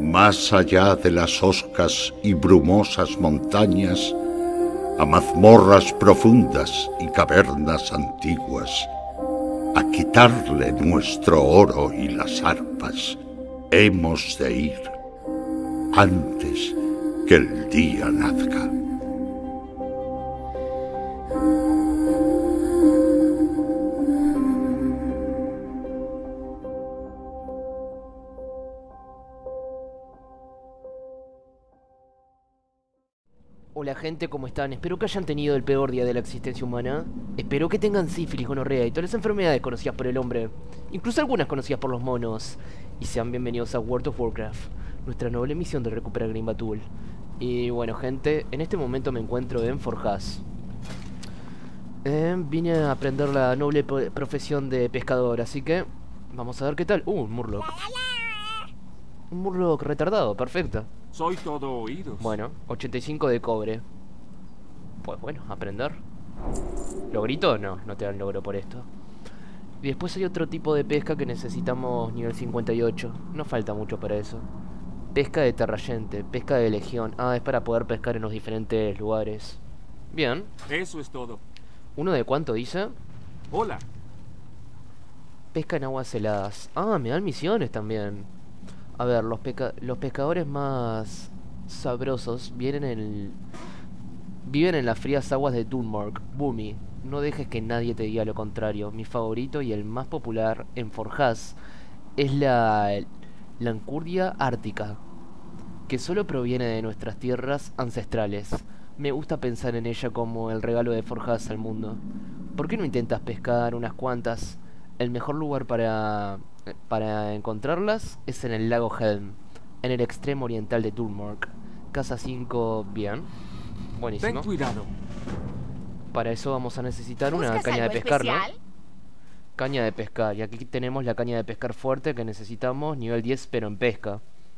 más allá de las hoscas y brumosas montañas, a mazmorras profundas y cavernas antiguas, a quitarle nuestro oro y las arpas, hemos de ir antes que el día nazca. Hola gente, ¿cómo están? Espero que hayan tenido el peor día de la existencia humana. Espero que tengan sífilis, gonorrea y todas las enfermedades conocidas por el hombre, incluso algunas conocidas por los monos. Y sean bienvenidos a World of Warcraft, nuestra noble misión de recuperar Grimbatul. Y bueno gente, en este momento me encuentro en Forjas. Vine a aprender la noble profesión de pescador, así que vamos a ver qué tal. Un Murloc. Un Murloc retardado, perfecto. Soy todo oídos. Bueno, 85 de cobre. Pues bueno, aprender. ¿Logrito? No, no te dan logro por esto. Y después hay otro tipo de pesca que necesitamos nivel 58. No falta mucho para eso. Pesca de terrayente, pesca de legión. Ah, es para poder pescar en los diferentes lugares. Bien. Eso es todo. ¿Uno de cuánto dice? Hola. Pesca en aguas heladas. Ah, me dan misiones también. A ver, los pescadores más sabrosos viven en las frías aguas de Dunmark. Boomy, no dejes que nadie te diga lo contrario. Mi favorito y el más popular en Forjas es la Lancurdia ártica, que solo proviene de nuestras tierras ancestrales. Me gusta pensar en ella como el regalo de Forjas al mundo. ¿Por qué no intentas pescar unas cuantas? El mejor lugar para encontrarlas es en el lago Helm, en el extremo oriental de Dunmark. Casa 5, bien. Buenísimo. Ten cuidado. Para eso vamos a necesitar una caña de pescar, especial? ¿No? Caña de pescar. Y aquí tenemos la caña de pescar fuerte que necesitamos, nivel 10, pero en pesca.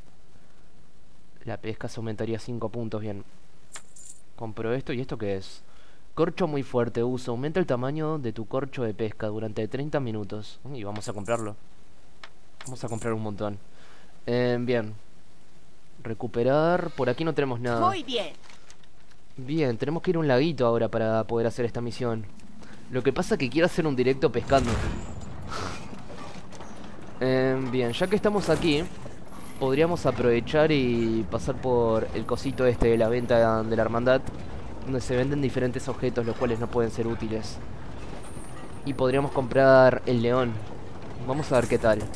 La pesca se aumentaría 5 puntos, bien. Compro esto, ¿y esto qué es? Corcho muy fuerte, uso. Aumenta el tamaño de tu corcho de pesca durante 30 minutos. Y vamos a comprarlo. Vamos a comprar un montón. Bien. Recuperar. Por aquí no tenemos nada. Muy bien. Bien, tenemos que ir a un laguito ahora para poder hacer esta misión. Lo que pasa es que quiero hacer un directo pescando. Bien, ya que estamos aquí, podríamos aprovechar y pasar por el cosito este de la venta de la hermandad, donde se venden diferentes objetos los cuales no pueden ser útiles. Y podríamos comprar el león. Vamos a ver qué tal.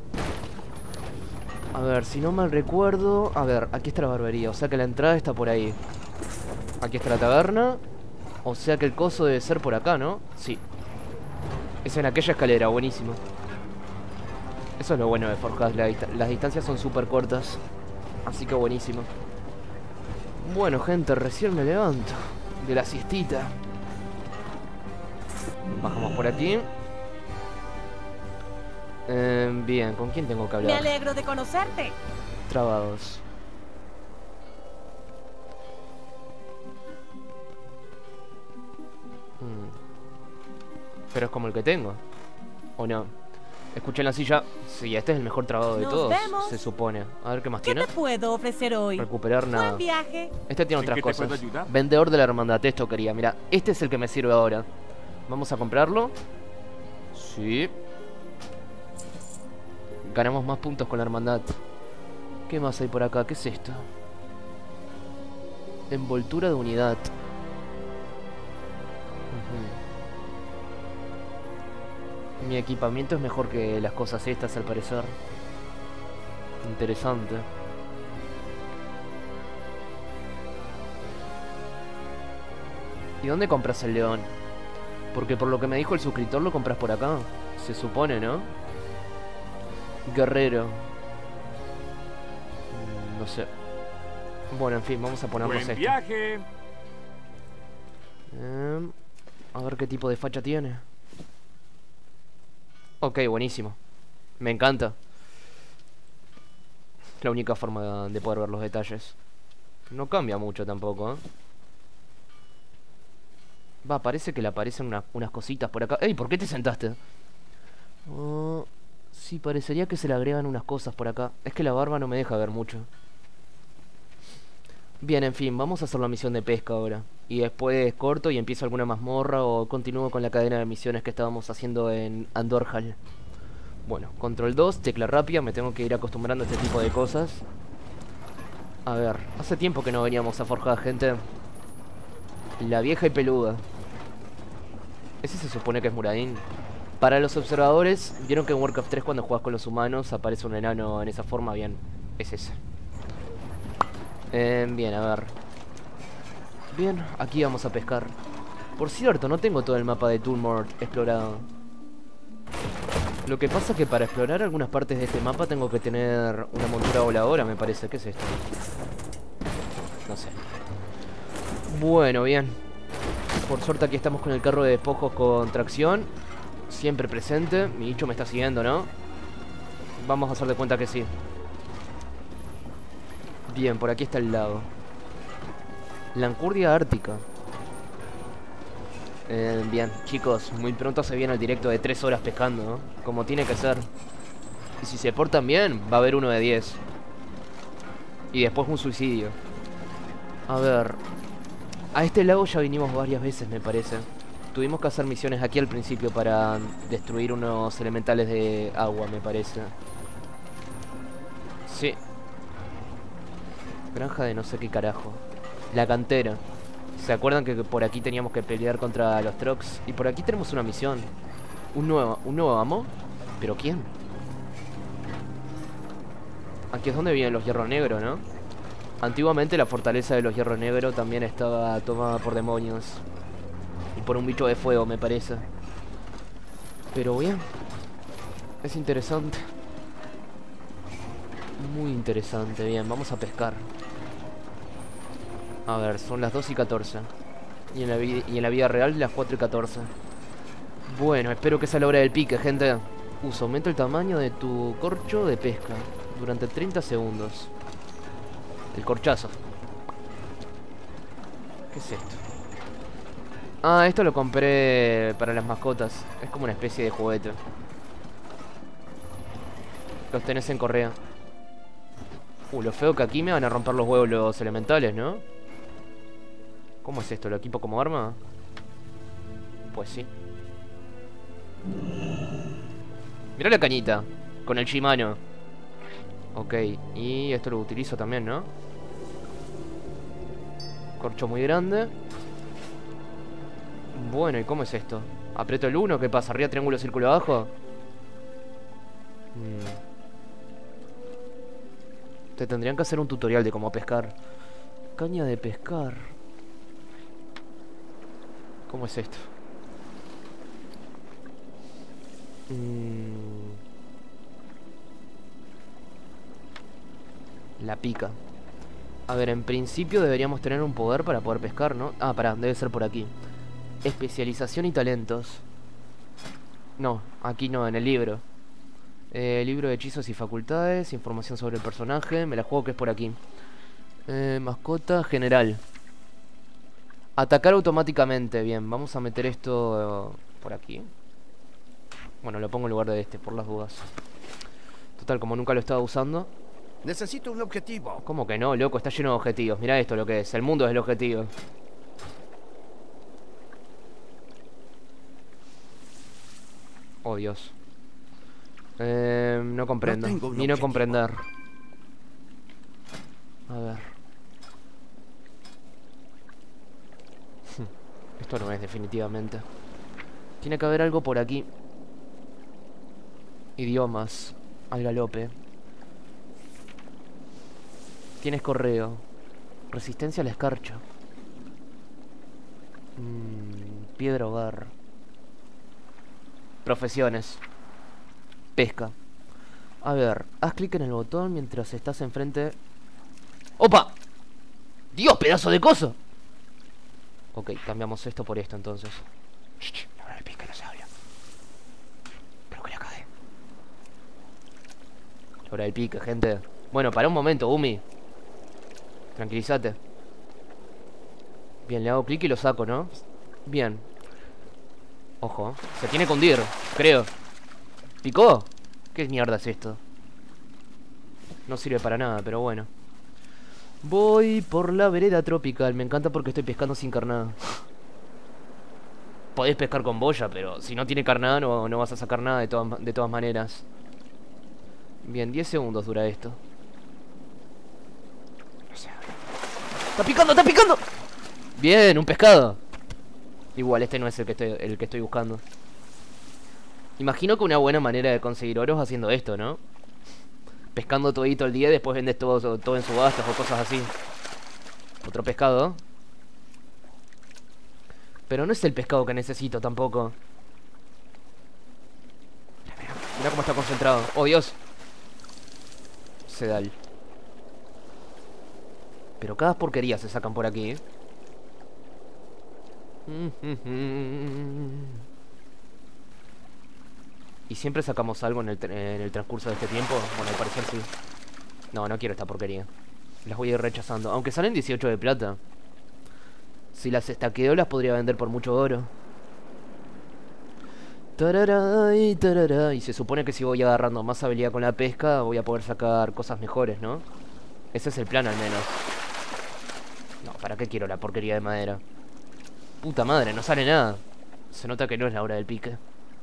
A ver, si no mal recuerdo... A ver, aquí está la barbería, o sea que la entrada está por ahí. Aquí está la taberna. O sea que el coso debe ser por acá, ¿no? Sí. Es en aquella escalera, buenísimo. Eso es lo bueno de Forjas, las distancias son súper cortas. Así que buenísimo. Bueno, gente, recién me levanto de la siestita. Bajamos por aquí. Bien, ¿con quién tengo que hablar? Me alegro de conocerte. Trabados. Pero es como el que tengo, ¿o no? Escuché en la silla. Sí, este es el mejor trabado de todos, se supone. A ver qué más tiene. ¿Qué te puedo ofrecer hoy? Recuperar nada. Buen viaje. Este tiene otras cosas. Vendedor de la hermandad, esto quería. Mira, este es el que me sirve ahora. Vamos a comprarlo. Sí. Ganamos más puntos con la hermandad. ¿Qué más hay por acá? ¿Qué es esto? Envoltura de unidad. Mi equipamiento es mejor que las cosas estas, al parecer. Interesante. ¿Y dónde compras el león? Porque por lo que me dijo el suscriptor lo compras por acá. Se supone, ¿no? Guerrero. No sé. Bueno, en fin, vamos a ponernos esto. ¡Buen viaje! A ver qué tipo de facha tiene. Ok, buenísimo. Me encanta. La única forma de poder ver los detalles. No cambia mucho tampoco, ¿eh? Va, parece que le aparecen unas cositas por acá. ¡Ey! ¿Por qué te sentaste? Sí, parecería que se le agregan unas cosas por acá. Es que la barba no me deja ver mucho. Bien, en fin, vamos a hacer la misión de pesca ahora. Y después corto y empiezo alguna mazmorra o continúo con la cadena de misiones que estábamos haciendo en Andorhal. Bueno, control 2, tecla rápida, me tengo que ir acostumbrando a este tipo de cosas. A ver, hace tiempo que no veníamos a forjar, gente. La vieja y peluda. ¿Ese se supone que es Muradin? Para los observadores, vieron que en Warcraft 3 cuando juegas con los humanos aparece un enano en esa forma, bien, es ese. Bien, a ver. Bien, aquí vamos a pescar. Por cierto, no tengo todo el mapa de Tulmore explorado. Lo que pasa es que para explorar algunas partes de este mapa tengo que tener una montura voladora, me parece. ¿Qué es esto? No sé. Bueno, bien. Por suerte aquí estamos con el carro de despojos con tracción. Siempre presente. Mi bicho me está siguiendo, ¿no? Vamos a hacer de cuenta que sí. Bien, por aquí está el lago. Lancurdia ártica. Bien, chicos, muy pronto se viene el directo de 3 horas pescando, ¿no? Como tiene que ser. Y si se portan bien, va a haber uno de 10. Y después un suicidio. A ver. A este lago ya vinimos varias veces, me parece. Tuvimos que hacer misiones aquí al principio para destruir unos elementales de agua, me parece. Sí. Granja de no sé qué carajo. La cantera. ¿Se acuerdan que por aquí teníamos que pelear contra los Trox? Y por aquí tenemos una misión. ¿Un nuevo amo? ¿Pero quién? Aquí es donde viven los Hierro Negro, ¿no? Antiguamente la fortaleza de los Hierro Negro también estaba tomada por demonios. Y por un bicho de fuego, me parece. Pero bien. Es interesante. Muy interesante. Bien, vamos a pescar. A ver, son las 2:14. Y en la vida real las 4:14. Bueno, espero que sea la hora del pique, gente. Aumenta el tamaño de tu corcho de pesca durante 30 segundos. El corchazo. ¿Qué es esto? Ah, esto lo compré para las mascotas. Es como una especie de juguete. Los tenés en correa. Lo feo que aquí me van a romper los huevos los elementales, ¿no? ¿Cómo es esto? ¿Lo equipo como arma? Pues sí. Mirá la cañita. Con el Shimano. Ok. Y esto lo utilizo también, ¿no? Corcho muy grande. Bueno, ¿y cómo es esto? ¿Aprieto el 1? ¿Qué pasa? ¿Arriba triángulo, círculo abajo? Te tendrían que hacer un tutorial de cómo pescar. Caña de pescar. ¿Cómo es esto? La pica. A ver, en principio deberíamos tener un poder para poder pescar, ¿no? Ah, pará, debe ser por aquí. Especialización y talentos. No, aquí no, en el libro. Libro de hechizos y facultades. Información sobre el personaje. Me la juego que es por aquí. Mascota general. Atacar automáticamente. Bien, vamos a meter esto por aquí. Bueno, lo pongo en lugar de este, por las dudas. Total, como nunca lo estaba usando. Necesito un objetivo. ¿Cómo que no, loco? Está lleno de objetivos. Mirá esto lo que es. El mundo es el objetivo. Oh, Dios. No comprendo. Ni no comprender. A ver. Esto no es, definitivamente. Tiene que haber algo por aquí. Idiomas. Al galope. Tienes correo. Resistencia a la escarcha. Piedra hogar. Profesiones. Pesca. A ver, haz clic en el botón mientras estás enfrente. ¡Opa! ¡Dios, pedazo de coso! Ok, cambiamos esto por esto entonces. Shh, no le pica, no se habla. Creo que la cagué. Hora del pique, gente. Bueno, para un momento, Umi. Tranquilízate. Bien, le hago clic y lo saco, ¿no? Bien. Ojo, se tiene que hundir, creo. ¿Picó? ¿Qué mierda es esto? No sirve para nada, pero bueno. Voy por la vereda tropical. Me encanta porque estoy pescando sin carnada. Podés pescar con boya, pero si no tiene carnada no vas a sacar nada de todas maneras. Bien, 10 segundos dura esto. ¡Está picando, está picando! Bien, un pescado. Igual este no es el que estoy buscando. Imagino que una buena manera de conseguir oro es haciendo esto, ¿no? Pescando todito el día y después vendes todo en subastas o cosas así. Otro pescado. Pero no es el pescado que necesito tampoco. Mira cómo está concentrado. ¡Oh, Dios! Sedal. Pero cada porquería se sacan por aquí, ¿eh? ¿Y siempre sacamos algo en el transcurso de este tiempo? Bueno, al parecer sí. No, no quiero esta porquería. Las voy a ir rechazando. Aunque salen 18 de plata. Si las estaqueo las podría vender por mucho oro. Tarará. Y se supone que si voy agarrando más habilidad con la pesca, voy a poder sacar cosas mejores, ¿no? Ese es el plan al menos. No, ¿para qué quiero la porquería de madera? Puta madre, no sale nada. Se nota que no es la hora del pique.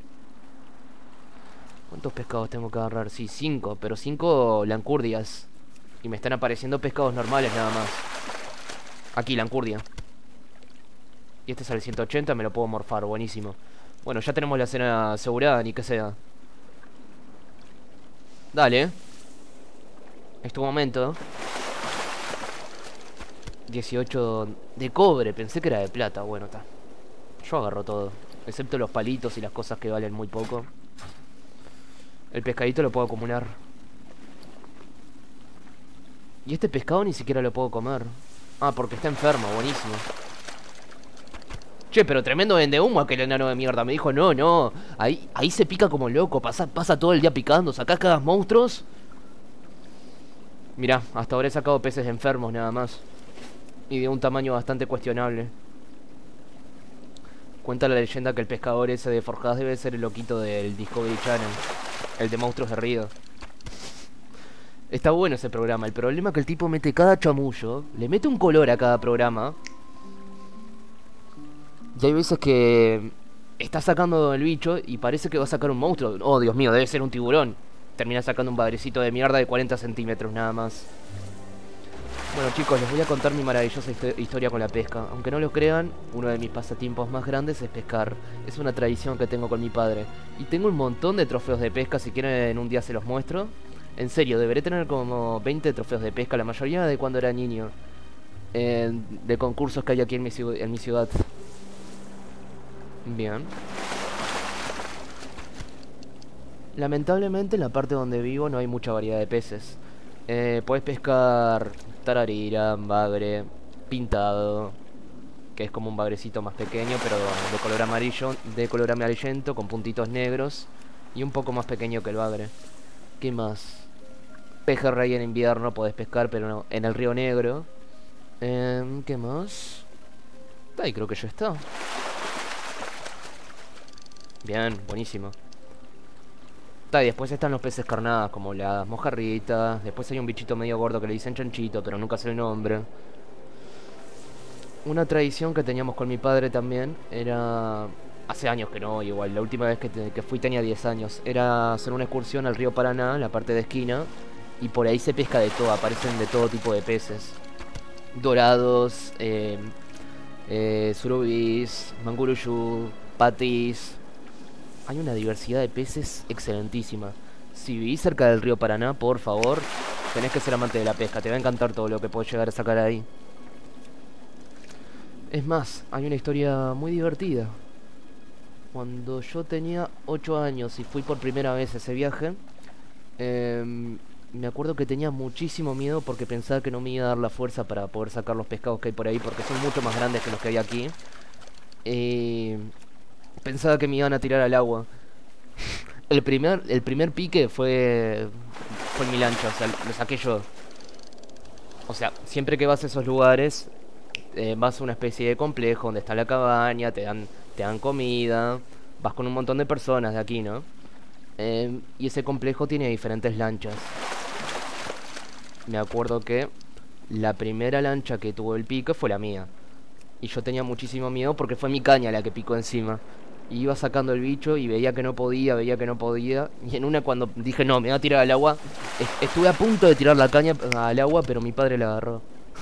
¿Cuántos pescados tengo que agarrar? Sí, 5, pero 5 lancurdias. Y me están apareciendo pescados normales nada más. Aquí, lancurdia. Y este sale 180, me lo puedo morfar, buenísimo. Bueno, ya tenemos la cena asegurada, ni que sea. Dale. Es tu momento. 18 de cobre, pensé que era de plata. Bueno, está. Yo agarro todo, excepto los palitos y las cosas que valen muy poco. El pescadito lo puedo acumular. Y este pescado ni siquiera lo puedo comer. Ah, porque está enfermo, buenísimo. Che, pero tremendo vendehumo aquel enano de mierda. Me dijo, no, ahí se pica como loco. Pasa todo el día picando, sacás cada monstruos. Mirá, hasta ahora he sacado peces enfermos nada más. Y de un tamaño bastante cuestionable. Cuenta la leyenda que el pescador ese de Forjadas debe ser el loquito del Discovery Channel. El de Monstruos de Río. Está bueno ese programa. El problema es que el tipo mete cada chamullo. Le mete un color a cada programa. Y hay veces que está sacando el bicho y parece que va a sacar un monstruo. Oh, Dios mío, debe ser un tiburón. Termina sacando un bagrecito de mierda de 40 centímetros nada más. Bueno, chicos, les voy a contar mi maravillosa historia con la pesca. Aunque no lo crean, uno de mis pasatiempos más grandes es pescar. Es una tradición que tengo con mi padre. Y tengo un montón de trofeos de pesca, si quieren un día se los muestro. En serio, deberé tener como 20 trofeos de pesca, la mayoría de cuando era niño. De concursos que hay aquí en mi ciudad. Bien. Lamentablemente en la parte donde vivo no hay mucha variedad de peces. Puedes pescar tararira, bagre, pintado, que es como un bagrecito más pequeño pero de color amarillo, de color amarillento con puntitos negros y un poco más pequeño que el bagre. ¿Qué más? Pejerrey en invierno podés pescar, pero no, en el río Negro. ¿Qué más? Ahí creo que ya está. Bien, buenísimo. Y después están los peces carnadas, como las mojarritas. Después hay un bichito medio gordo que le dicen chanchito, pero nunca sé el nombre. Una tradición que teníamos con mi padre también era... Hace años que no, igual, la última vez que fui tenía 10 años. Era hacer una excursión al río Paraná, la parte de esquina. Y por ahí se pesca de todo, aparecen de todo tipo de peces. Dorados, surubís, manguruyú, patis... Hay una diversidad de peces excelentísima. Si vivís cerca del río Paraná, por favor, tenés que ser amante de la pesca. Te va a encantar todo lo que podés llegar a sacar ahí. Es más, hay una historia muy divertida. Cuando yo tenía 8 años y fui por primera vez a ese viaje, me acuerdo que tenía muchísimo miedo porque pensaba que no me iba a dar la fuerza para poder sacar los pescados que hay por ahí, porque son mucho más grandes que los que hay aquí. Pensaba que me iban a tirar al agua. El primer pique fue en mi lancha, o sea, lo saqué yo. O sea, siempre que vas a esos lugares, vas a una especie de complejo donde está la cabaña, te dan comida, vas con un montón de personas de aquí, ¿no? Y ese complejo tiene diferentes lanchas. Me acuerdo que la primera lancha que tuvo el pico fue la mía. Y yo tenía muchísimo miedo porque fue mi caña la que picó encima. Y iba sacando el bicho y veía que no podía, Y en una cuando dije no, me voy a tirar al agua, estuve a punto de tirar la caña al agua, pero mi padre la agarró.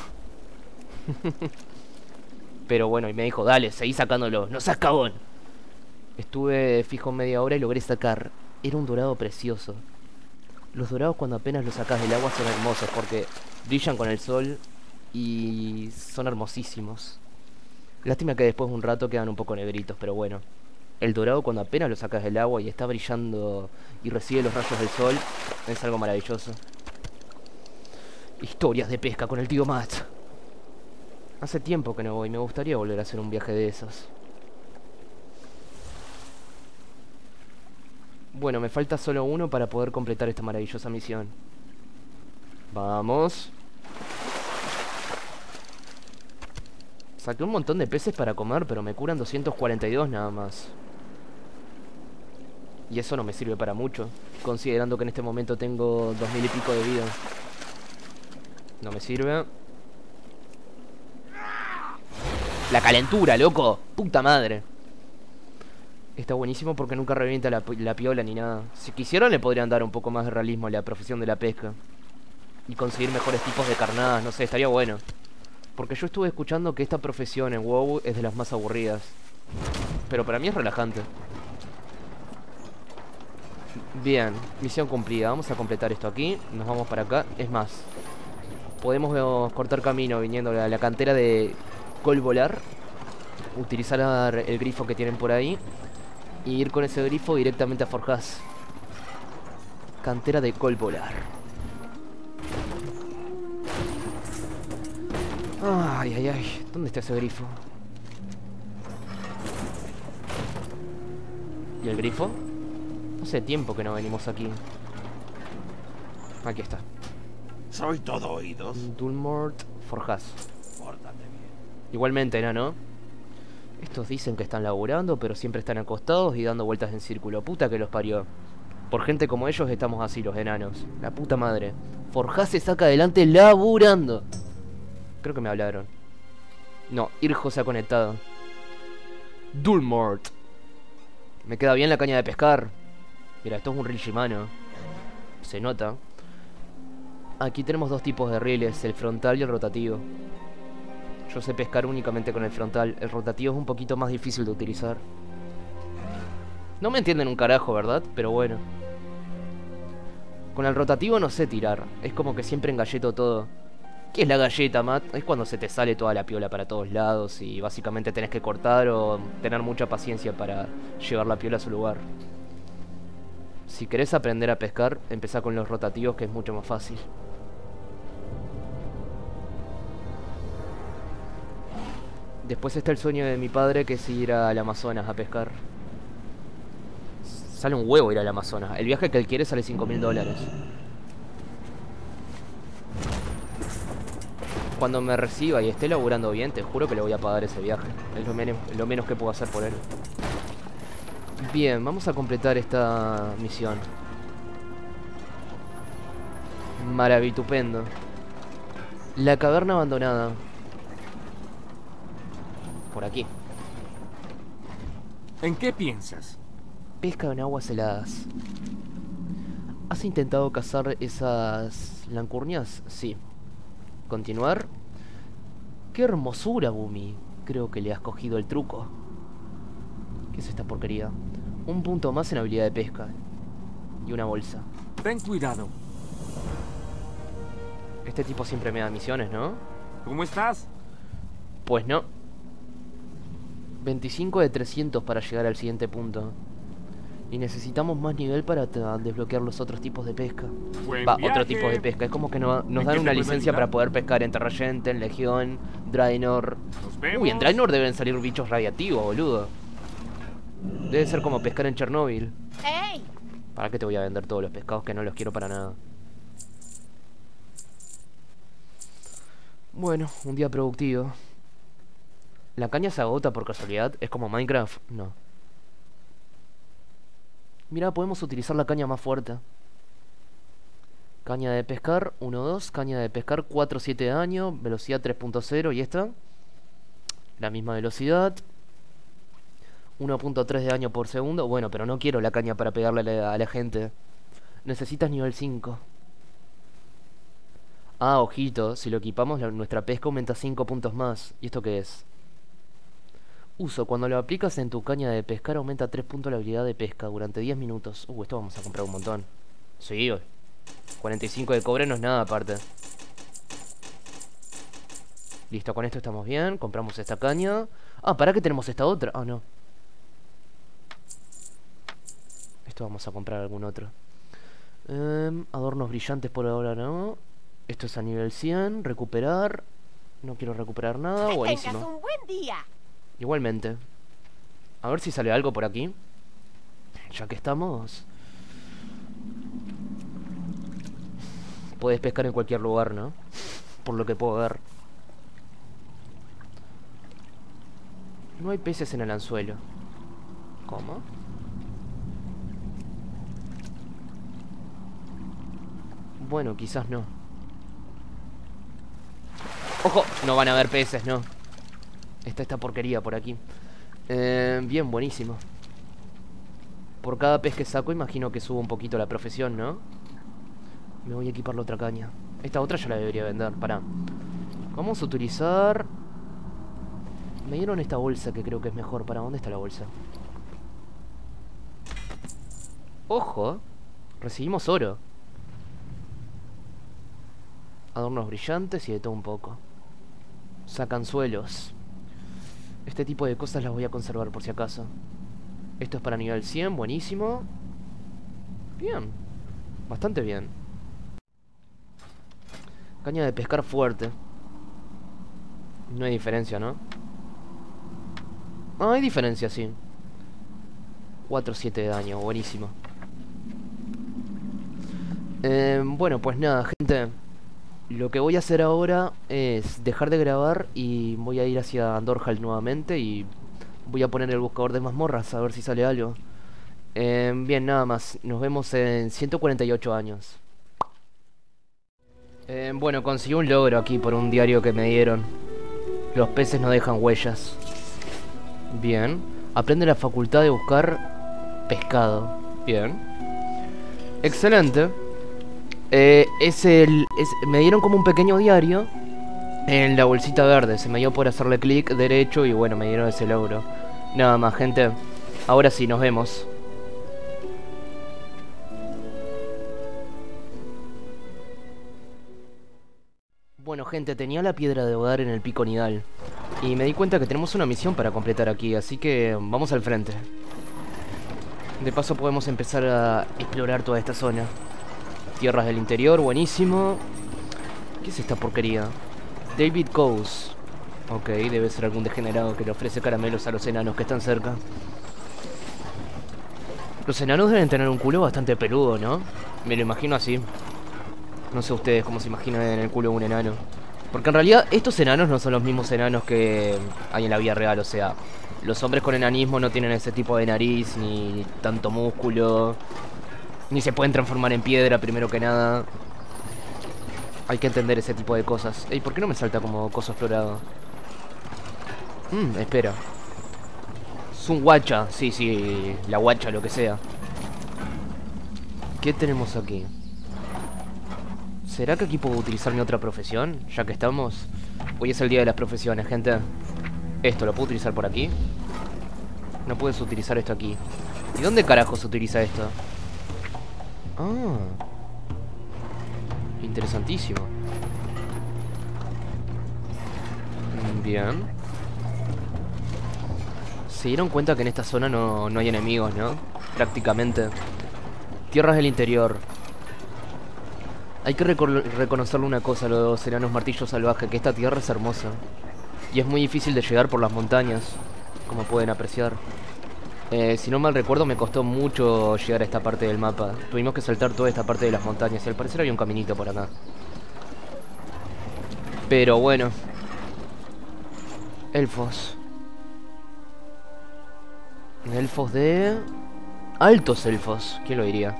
Pero bueno, y me dijo, dale, seguí sacándolo, no seas cagón. Estuve fijo media hora y logré sacar. Era un dorado precioso. Los dorados cuando apenas los sacas del agua son hermosos porque brillan con el sol y son hermosísimos. Lástima que después de un rato quedan un poco negritos, pero bueno. El dorado cuando apenas lo sacas del agua y está brillando y recibe los rayos del sol es algo maravilloso. Historias de pesca con el tío Matt. Hace tiempo que no voy, me gustaría volver a hacer un viaje de esos. Bueno, me falta solo uno para poder completar esta maravillosa misión. Vamos. Saqué un montón de peces para comer, pero me curan 242 nada más. Y eso no me sirve para mucho, considerando que en este momento tengo 2000 y pico de vida. No me sirve. La calentura, loco. Puta madre. Está buenísimo porque nunca revienta la piola ni nada. Si quisieran le podrían dar un poco más de realismo a la profesión de la pesca. Y conseguir mejores tipos de carnadas, no sé, estaría bueno. Porque yo estuve escuchando que esta profesión en WoW es de las más aburridas. Pero para mí es relajante. Bien, misión cumplida. Vamos a completar esto aquí. Nos vamos para acá. Es más, podemos cortar camino viniendo a la cantera de Colvolar. Utilizar el grifo que tienen por ahí y ir con ese grifo directamente a Forjas. Cantera de Colvolar. Ay, ay, ay. ¿Dónde está ese grifo? ¿Y el grifo? Hace tiempo que no venimos aquí. Aquí está. Soy todo oídos. Dulmort Forjas. Pórtate bien. Igualmente, enano. Estos dicen que están laburando, pero siempre están acostados y dando vueltas en círculo. Puta que los parió. Por gente como ellos estamos así, los enanos. La puta madre. Forjas se saca adelante laburando. Creo que me hablaron. No, Irjo se ha conectado. Dulmort. Me queda bien la caña de pescar. Mira, esto es un reel Shimano. Se nota. Aquí tenemos dos tipos de reels, el frontal y el rotativo. Yo sé pescar únicamente con el frontal. El rotativo es un poquito más difícil de utilizar. No me entienden un carajo, ¿verdad? Pero bueno. Con el rotativo no sé tirar. Es como que siempre engalleto todo. ¿Qué es la galleta, Matt? Es cuando se te sale toda la piola para todos lados y básicamente tenés que cortar o tener mucha paciencia para llevar la piola a su lugar. Si querés aprender a pescar, empezá con los rotativos, que es mucho más fácil. Después está el sueño de mi padre, que es ir al Amazonas a pescar. Sale un huevo ir al Amazonas. El viaje que él quiere sale $5000. Cuando me reciba y esté laburando bien, te juro que le voy a pagar ese viaje. Es lo menos que puedo hacer por él. Bien, vamos a completar esta misión. Maravitupendo. La caverna abandonada. Por aquí. ¿En qué piensas? Pesca en aguas heladas. ¿Has intentado cazar esas lancurnias? Sí. ¿Continuar? ¡Qué hermosura, Bumi! Creo que le has cogido el truco. ¿Qué es esta porquería? Un punto más en habilidad de pesca. Y una bolsa. Ten cuidado. Este tipo siempre me da misiones, ¿no? ¿Cómo estás? Pues no. 25 de 300 para llegar al siguiente punto. Y necesitamos más nivel para desbloquear los otros tipos de pesca. Buen Va, viaje. otro tipo de pesca. Es como que nos ¿En dan qué te una puedo licencia ayudar? para poder pescar en Terra Gente, en Legión, Draenor. Nos vemos. Uy, en Draenor deben salir bichos radiactivos, boludo. Debe ser como pescar en Chernóbil. ¡Ey! ¿Para qué te voy a vender todos los pescados que no los quiero para nada? Bueno, un día productivo. ¿La caña se agota por casualidad? ¿Es como Minecraft? No. Mira, podemos utilizar la caña más fuerte. Caña de pescar 1.2, caña de pescar 4.7 de daño, velocidad 3.0 y esta. La misma velocidad. 1.3 de daño por segundo. Bueno, pero no quiero la caña para pegarle a la gente. Necesitas nivel 5. Ah, ojito, si lo equipamos nuestra pesca aumenta 5 puntos más. ¿Y esto qué es? Uso, cuando lo aplicas en tu caña de pescar aumenta 3 puntos la habilidad de pesca durante 10 minutos. Esto vamos a comprar un montón. Sí, 45 de cobre no es nada aparte. Listo, con esto estamos bien. Compramos esta caña. Ah, ¿para qué tenemos esta otra? Ah, no. Esto vamos a comprar algún otro. Adornos brillantes por ahora no. Esto es a nivel 100. Recuperar. No quiero recuperar nada. Que Buenísimo. tengas un buen día. Igualmente. A ver si sale algo por aquí. Ya que estamos. Puedes pescar en cualquier lugar, ¿no? Por lo que puedo ver. No hay peces en el anzuelo. ¿Cómo? Bueno, quizás no. ¡Ojo! No van a haber peces, no. Está esta porquería por aquí. Bien, buenísimo. Por cada pez que saco imagino que subo un poquito la profesión, ¿no? Me voy a equipar la otra caña. Esta otra ya la debería vender, pará. Vamos a utilizar... Me dieron esta bolsa que creo que es mejor. ¿Para dónde está la bolsa? ¡Ojo! Recibimos oro. Adornos brillantes y de todo un poco. Sacanzuelos. Este tipo de cosas las voy a conservar por si acaso. Esto es para nivel 100, buenísimo. Bien. Bastante bien. Caña de pescar fuerte. No hay diferencia, ¿no? Ah, hay diferencia, sí. 4.7 de daño, buenísimo. Bueno, pues nada, gente. Lo que voy a hacer ahora es dejar de grabar y voy a ir hacia Andorhal nuevamente y voy a poner el buscador de mazmorras a ver si sale algo. Bien, nada más. Nos vemos en 148 años. Bueno, conseguí un logro aquí por un diario que me dieron. Los peces no dejan huellas. Bien. Aprende la facultad de buscar pescado. Bien. Excelente. Me dieron como un pequeño diario en la bolsita verde. Se me dio por hacerle clic derecho y bueno, me dieron ese logro. Nada más, gente. Ahora sí, nos vemos. Bueno, gente, tenía la piedra de Hodar en el pico Nidal y me di cuenta que tenemos una misión para completar aquí, así que vamos al frente. De paso podemos empezar a explorar toda esta zona. Tierras del interior, buenísimo. ¿Qué es esta porquería? David Coase. Ok, debe ser algún degenerado que le ofrece caramelos a los enanos que están cerca. Los enanos deben tener un culo bastante peludo, ¿no? Me lo imagino así. No sé ustedes cómo se imaginan en el culo de un enano. Porque en realidad estos enanos no son los mismos enanos que hay en la vida real. O sea, los hombres con enanismo no tienen ese tipo de nariz, ni tanto músculo, ni se pueden transformar en piedra primero que nada. Hay que entender ese tipo de cosas. Ey, ¿por qué no me salta como coso explorado? Espera. Es un guacha. Sí, la guacha, lo que sea. ¿Qué tenemos aquí? ¿Será que aquí puedo utilizar mi otra profesión? Ya que estamos. Hoy es el día de las profesiones, gente. Esto, ¿lo puedo utilizar por aquí? No puedes utilizar esto aquí. ¿Y dónde carajo se utiliza esto? Ah. Interesantísimo. Bien. Se dieron cuenta que en esta zona no hay enemigos, ¿no? Prácticamente. Tierras del interior. Hay que reconocerle una cosa a los enanos martillos salvajes, que esta tierra es hermosa. Y es muy difícil de llegar por las montañas, como pueden apreciar. Si no mal recuerdo, me costó mucho llegar a esta parte del mapa. Tuvimos que saltar toda esta parte de las montañas y al parecer había un caminito por acá. Pero bueno. Elfos. Elfos de... Altos elfos, ¿quién lo diría?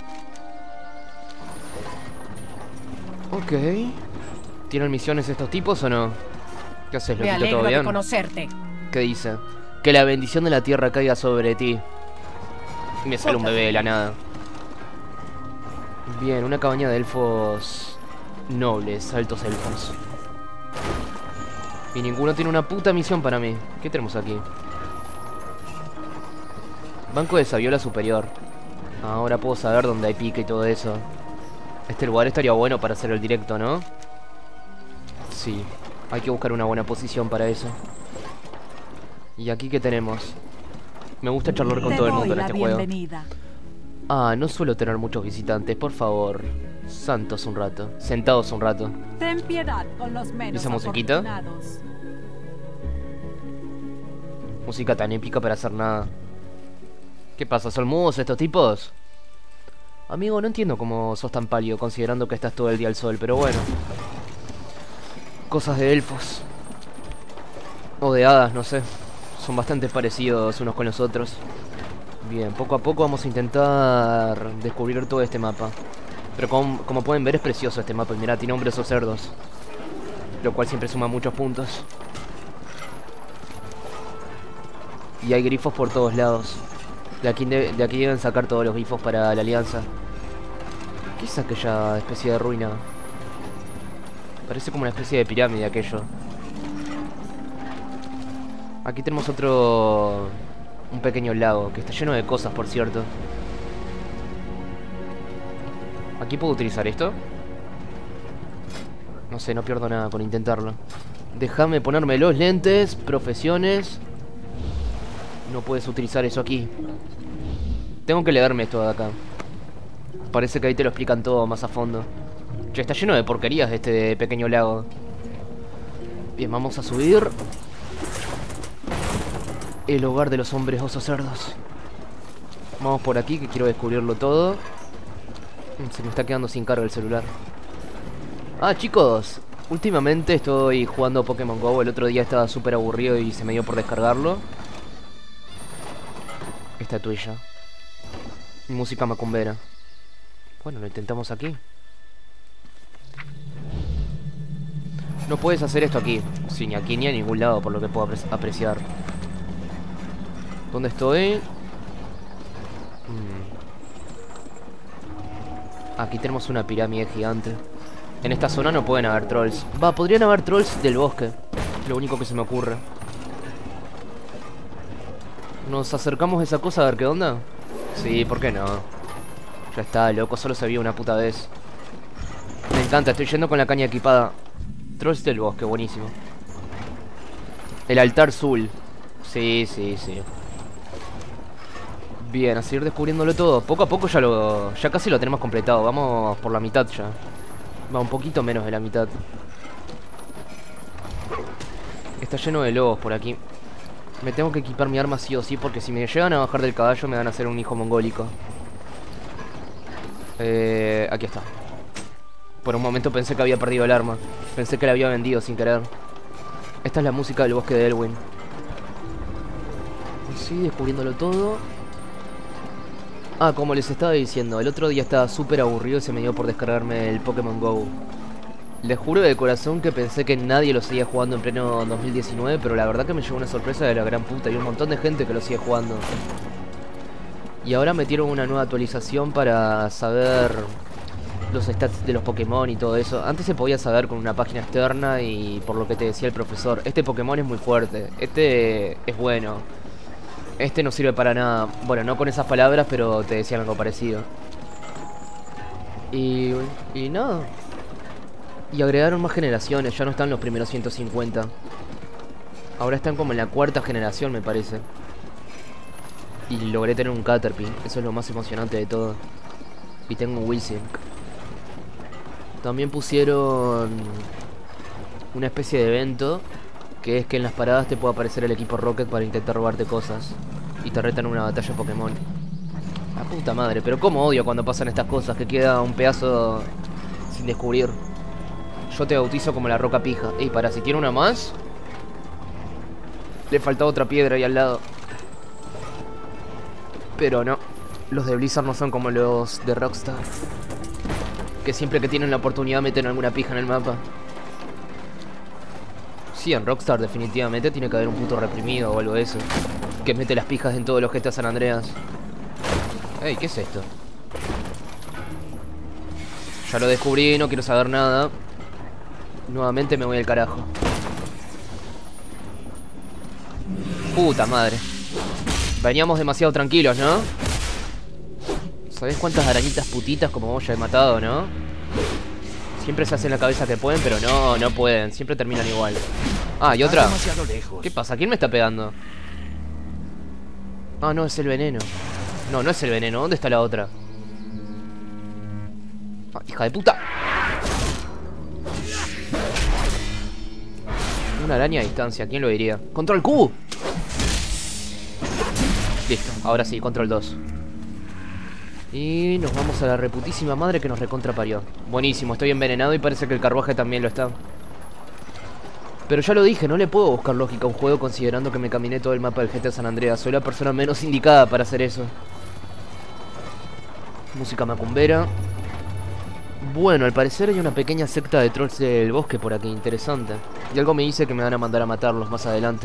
Ok. ¿Tienen misiones estos tipos o no? ¿Qué haces, Me loquito? alegro ¿Todo de bien? conocerte. ¿Qué dice? Que la bendición de la tierra caiga sobre ti. Y me sale un bebé de la nada. Bien, una cabaña de elfos nobles, altos elfos. Y ninguno tiene una puta misión para mí. ¿Qué tenemos aquí? Banco de Saviola Superior. Ahora puedo saber dónde hay pique y todo eso. Este lugar estaría bueno para hacer el directo, ¿no? Sí, hay que buscar una buena posición para eso. ¿Y aquí qué tenemos? Me gusta charlar con todo el mundo en este juego. Ah, no suelo tener muchos visitantes, por favor. Santos un rato. Sentados un rato. Ten piedad con los menos ¿Esa musiquita? afortunados. Música tan épica para hacer nada. ¿Qué pasa? ¿Son mudos estos tipos? Amigo, no entiendo cómo sos tan pálido considerando que estás todo el día al sol, pero bueno. Cosas de elfos. O de hadas, no sé. Son bastante parecidos unos con los otros. Bien, poco a poco vamos a intentar descubrir todo este mapa. Pero como pueden ver es precioso este mapa. Y mirá, tiene hombres o cerdos. Lo cual siempre suma muchos puntos. Y hay grifos por todos lados. De aquí deben sacar todos los grifos para la alianza. ¿Qué es aquella especie de ruina? Parece como una especie de pirámide aquello. Aquí tenemos otro... un pequeño lago, que está lleno de cosas, por cierto. ¿Aquí puedo utilizar esto? No sé, no pierdo nada con intentarlo. Déjame ponerme los lentes, profesiones. No puedes utilizar eso aquí. Tengo que leerme esto de acá. Parece que ahí te lo explican todo más a fondo. Che, está lleno de porquerías este pequeño lago. Bien, vamos a subir. El hogar de los hombres osos cerdos. Vamos por aquí que quiero descubrirlo todo. Se me está quedando sin carga el celular. Ah, chicos, últimamente estoy jugando Pokémon GO. El otro día estaba súper aburrido y se me dio por descargarlo. Estatuilla. Música macumbera. Bueno, lo intentamos aquí. No puedes hacer esto aquí. Sí, ni aquí ni a ningún lado, por lo que puedo apreciar. ¿Dónde estoy? Aquí tenemos una pirámide gigante. En esta zona no pueden haber trolls. Va, podrían haber trolls del bosque. Lo único que se me ocurre. ¿Nos acercamos a esa cosa a ver qué onda? Sí, ¿por qué no? Ya está, loco, solo se vio una puta vez. Me encanta, estoy yendo con la caña equipada. Trolls del bosque, buenísimo. El altar azul. Sí, sí, sí. Bien, a seguir descubriéndolo todo. Poco a poco ya casi lo tenemos completado. Vamos por la mitad ya. Va, un poquito menos de la mitad. Está lleno de lobos por aquí. Me tengo que equipar mi arma sí o sí, porque si me llegan a bajar del caballo me van a hacer un hijo mongólico. Aquí está. Por un momento pensé que había perdido el arma. Pensé que la había vendido sin querer. Esta es la música del bosque de Elwyn. Sí, descubriéndolo todo. Ah, como les estaba diciendo, el otro día estaba súper aburrido y se me dio por descargarme el Pokémon GO. Les juro de corazón que pensé que nadie lo seguía jugando en pleno 2019, pero la verdad que me llevó una sorpresa de la gran puta y un montón de gente que lo sigue jugando. Y ahora metieron una nueva actualización para saber los stats de los Pokémon y todo eso. Antes se podía saber con una página externa y por lo que te decía el profesor. Este Pokémon es muy fuerte, este es bueno, este no sirve para nada. Bueno, no con esas palabras, pero te decían algo parecido. Y nada. Y agregaron más generaciones, ya no están los primeros 150. Ahora están como en la cuarta generación, me parece. Y logré tener un Caterpie, eso es lo más emocionante de todo. Y tengo un Wilsink. También pusieron una especie de evento, que es que en las paradas te puede aparecer el equipo Rocket para intentar robarte cosas. Y te retan una batalla Pokémon. La puta madre, pero cómo odio cuando pasan estas cosas, que queda un pedazo sin descubrir. Yo te bautizo como la roca pija. Y para, si tiene una más, le falta otra piedra ahí al lado. Pero no. Los de Blizzard no son como los de Rockstar, que siempre que tienen la oportunidad meten alguna pija en el mapa. Sí, en Rockstar definitivamente tiene que haber un puto reprimido o algo de eso, que mete las pijas en todos los GTA San Andreas. Ey, ¿qué es esto? Ya lo descubrí, no quiero saber nada. Nuevamente me voy al carajo. Puta madre. Veníamos demasiado tranquilos, ¿no? ¿Sabés cuántas arañitas putitas como vos ya he matado, no? Siempre se hacen la cabeza que pueden, pero no pueden. Siempre terminan igual. Ah, y otra. Demasiado lejos. ¿Qué pasa? ¿Quién me está pegando? Ah, no, es el veneno. No, no es el veneno. ¿Dónde está la otra? Ah, hija de puta. Una araña a distancia, ¿quién lo diría? ¡Control Q! Listo, ahora sí, control 2. Y nos vamos a la reputísima madre que nos recontraparió. Buenísimo, estoy envenenado y parece que el carruaje también lo está. Pero ya lo dije, no le puedo buscar lógica a un juego considerando que me caminé todo el mapa del GTA San Andreas. Soy la persona menos indicada para hacer eso. Música macumbera. Bueno, al parecer hay una pequeña secta de trolls del bosque por aquí, interesante. Y algo me dice que me van a mandar a matarlos más adelante.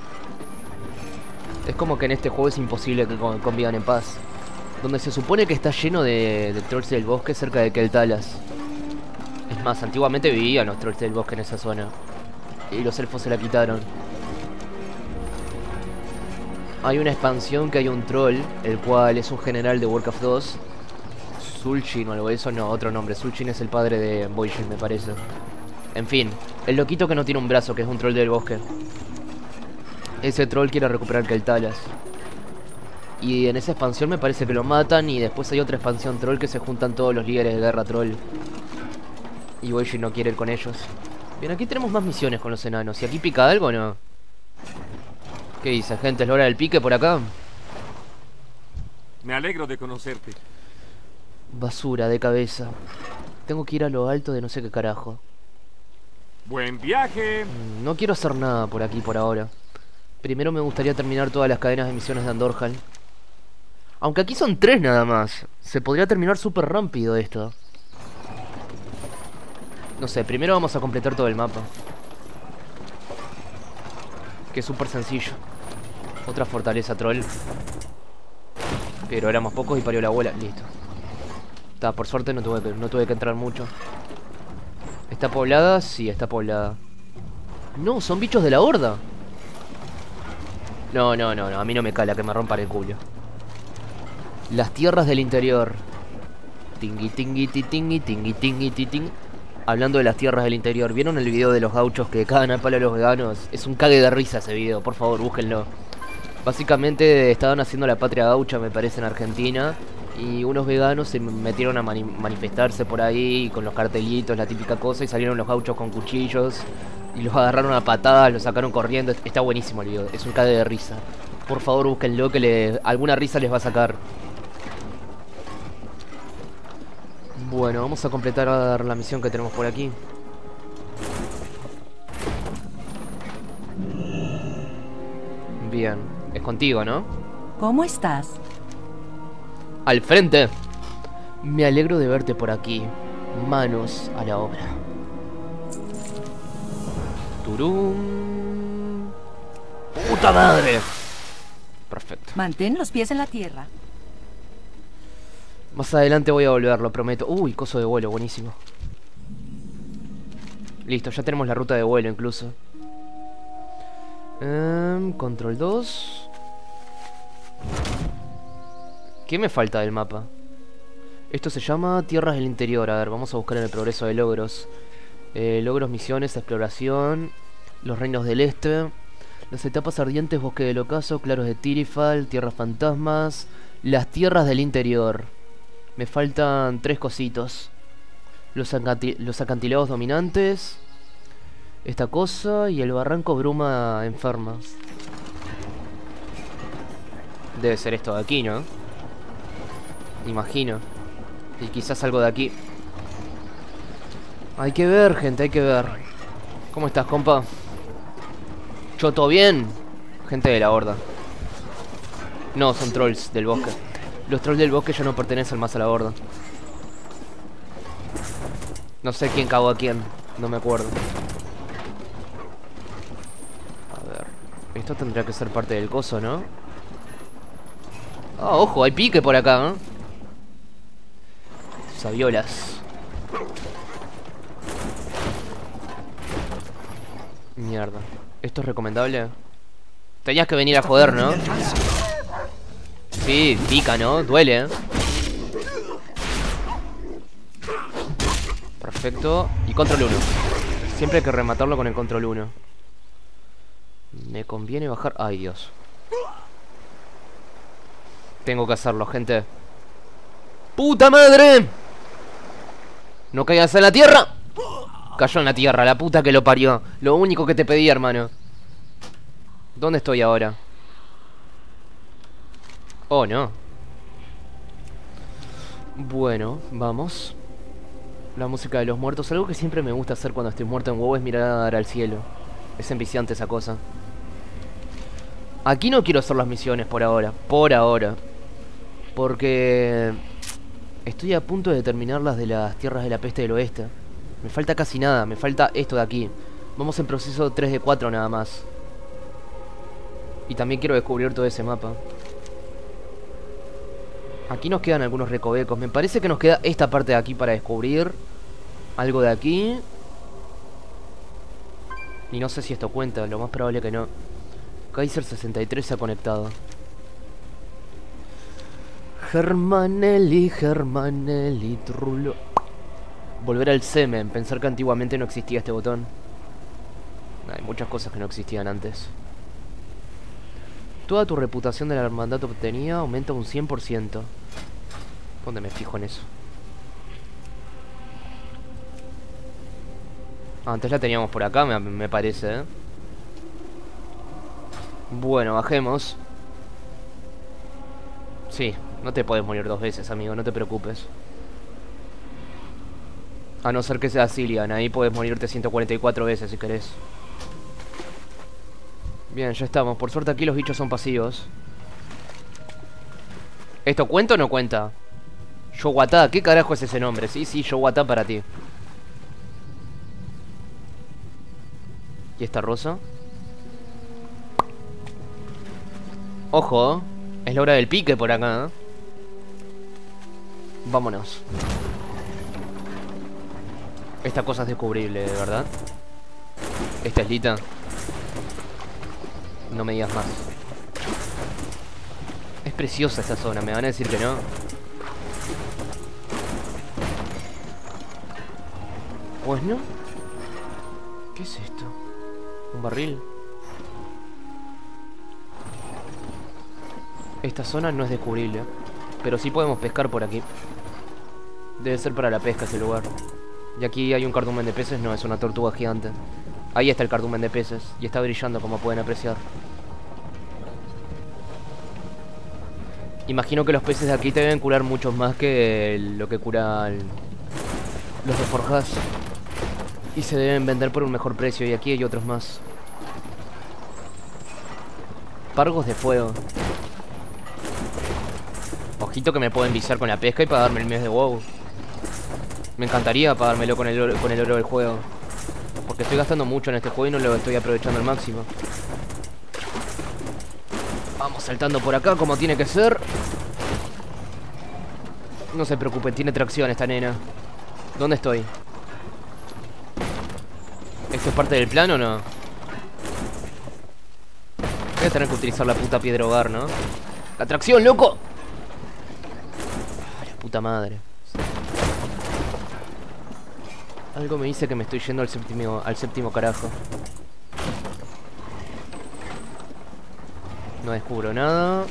Es como que en este juego es imposible que convivan en paz. Donde se supone que está lleno de trolls del bosque cerca de Keltalas. Es más, antiguamente vivían los trolls del bosque en esa zona. Y los elfos se la quitaron. Hay una expansión que hay un troll, el cual es un general de Warcraft 2. Zul'jin o algo de eso, no, otro nombre. Zul'jin es el padre de Boyjin, me parece. En fin, el loquito que no tiene un brazo, que es un troll del bosque. Ese troll quiere recuperar Keltalas. Y en esa expansión me parece que lo matan. Y después hay otra expansión troll que se juntan todos los líderes de guerra troll. Y Boyjin no quiere ir con ellos. Bien, aquí tenemos más misiones con los enanos. ¿Y aquí pica algo o no? ¿Qué dice, gente? ¿Es la hora del pique por acá? Me alegro de conocerte. Basura de cabeza. Tengo que ir a lo alto de no sé qué carajo. Buen viaje. No quiero hacer nada por aquí por ahora. Primero me gustaría terminar todas las cadenas de misiones de Andorhal. Aunque aquí son 3 nada más. Se podría terminar súper rápido esto. No sé, primero vamos a completar todo el mapa. Que es súper sencillo. Otra fortaleza troll. Pero éramos pocos y parió la abuela. Listo. Está, por suerte no tuve que entrar mucho. ¿Está poblada? Sí, está poblada. No, son bichos de la horda. No, a mí no me cala que me rompan el culo. Las tierras del interior. Tingui, tingui, ti, tingui, tingui, tingui, ti, ting. Hablando de las tierras del interior, ¿vieron el video de los gauchos que cagan al palo a los veganos? Es un cague de risa ese video, por favor, búsquenlo. Básicamente estaban haciendo la patria gaucha, me parece, en Argentina. Y unos veganos se metieron a manifestarse por ahí con los cartelitos, la típica cosa. Y salieron los gauchos con cuchillos y los agarraron a patadas, los sacaron corriendo. Está buenísimo el video, es un cague de risa. Por favor, búsquenlo, que alguna risa les va a sacar. Bueno, vamos a completar la misión que tenemos por aquí. Bien, es contigo, ¿no? ¿Cómo estás? Al frente. Me alegro de verte por aquí. Manos a la obra. Turum. ¡Puta madre! Perfecto. Mantén los pies en la tierra. Más adelante voy a volver, lo prometo. Uy, coso de vuelo, buenísimo. Listo, ya tenemos la ruta de vuelo incluso. Control 2. ¿Qué me falta del mapa? Esto se llama Tierras del Interior. A ver, vamos a buscar en el progreso de logros. Logros, misiones, exploración. Los reinos del este. Las etapas ardientes, bosque del ocaso, claros de Tirifal, tierras fantasmas. Las tierras del interior. Me faltan 3 cositos. Los acantilados dominantes. Esta cosa y el barranco bruma enferma. Debe ser esto de aquí, ¿no? Imagino. Y quizás algo de aquí. Hay que ver, gente, hay que ver. ¿Cómo estás, compa? ¿Yo todo bien? Gente de la horda. No, son trolls del bosque. Los trolls del bosque ya no pertenecen más a la horda. No sé quién cagó a quién. No me acuerdo. A ver. Esto tendría que ser parte del coso, ¿no? Ah, ojo, hay pique por acá, ¿eh? Sabiolas. Mierda. ¿Esto es recomendable? Tenías que venir a joder, ¿no? Sí, pica, ¿no? Duele, ¿eh? Perfecto. Y control 1. Siempre hay que rematarlo con el control 1. Me conviene bajar... Ay, Dios. Tengo que hacerlo, gente. ¡Puta madre! No caigas en la tierra. Cayó en la tierra, la puta que lo parió. Lo único que te pedí, hermano. ¿Dónde estoy ahora? Oh, no. Bueno, vamos. La música de los muertos. Algo que siempre me gusta hacer cuando estoy muerto en WoW es mirar al cielo. Es enviciante esa cosa. Aquí no quiero hacer las misiones por ahora. Por ahora. Porque estoy a punto de terminar las de las tierras de la peste del oeste. Me falta casi nada. Me falta esto de aquí. Vamos en proceso 3 de 4 nada más. Y también quiero descubrir todo ese mapa. Aquí nos quedan algunos recovecos. Me parece que nos queda esta parte de aquí para descubrir. Algo de aquí. Y no sé si esto cuenta. Lo más probable que no. Kaiser 63 se ha conectado. Germanelli, Trulo. Volver al semen. Pensar que antiguamente no existía este botón. Hay muchas cosas que no existían antes. Toda tu reputación de la hermandad obtenida aumenta un 100%. ¿Dónde me fijo en eso? Antes la teníamos por acá, me parece, ¿eh? Bueno, bajemos. Sí, no te puedes morir 2 veces, amigo, no te preocupes. A no ser que sea Cillian, ahí puedes morirte 144 veces si querés. Bien, ya estamos. Por suerte aquí los bichos son pasivos. ¿Esto cuenta o no cuenta? Yowatá, ¿qué carajo es ese nombre? Sí, Yowatá para ti. ¿Y esta rosa? Ojo, es la hora del pique por acá, ¿eh? Vámonos. Esta cosa es descubrible, de verdad. Esta islita. No me digas más. Es preciosa esta zona, me van a decir que no. Pues no. ¿Qué es esto? ¿Un barril? Esta zona no es descubrible, pero sí podemos pescar por aquí. Debe ser para la pesca ese lugar. Y aquí hay un cardumen de peces, no, es una tortuga gigante. Ahí está el cardumen de peces, y está brillando como pueden apreciar. Imagino que los peces de aquí te deben curar muchos más que lo que curan los de Forjas. Y se deben vender por un mejor precio, y aquí hay otros más. Pargos de fuego. Ojito que me pueden viciar con la pesca y pagarme el mes de WoW. Me encantaría pagármelo con el oro del juego. Porque estoy gastando mucho en este juego y no lo estoy aprovechando al máximo. Vamos saltando por acá como tiene que ser. No se preocupen, tiene tracción esta nena. ¿Dónde estoy? ¿Esto es parte del plan o no? Voy a tener que utilizar la puta piedra hogar, ¿no? ¡La tracción, loco! La puta madre. Algo me dice que me estoy yendo al séptimo carajo. No descubro nada.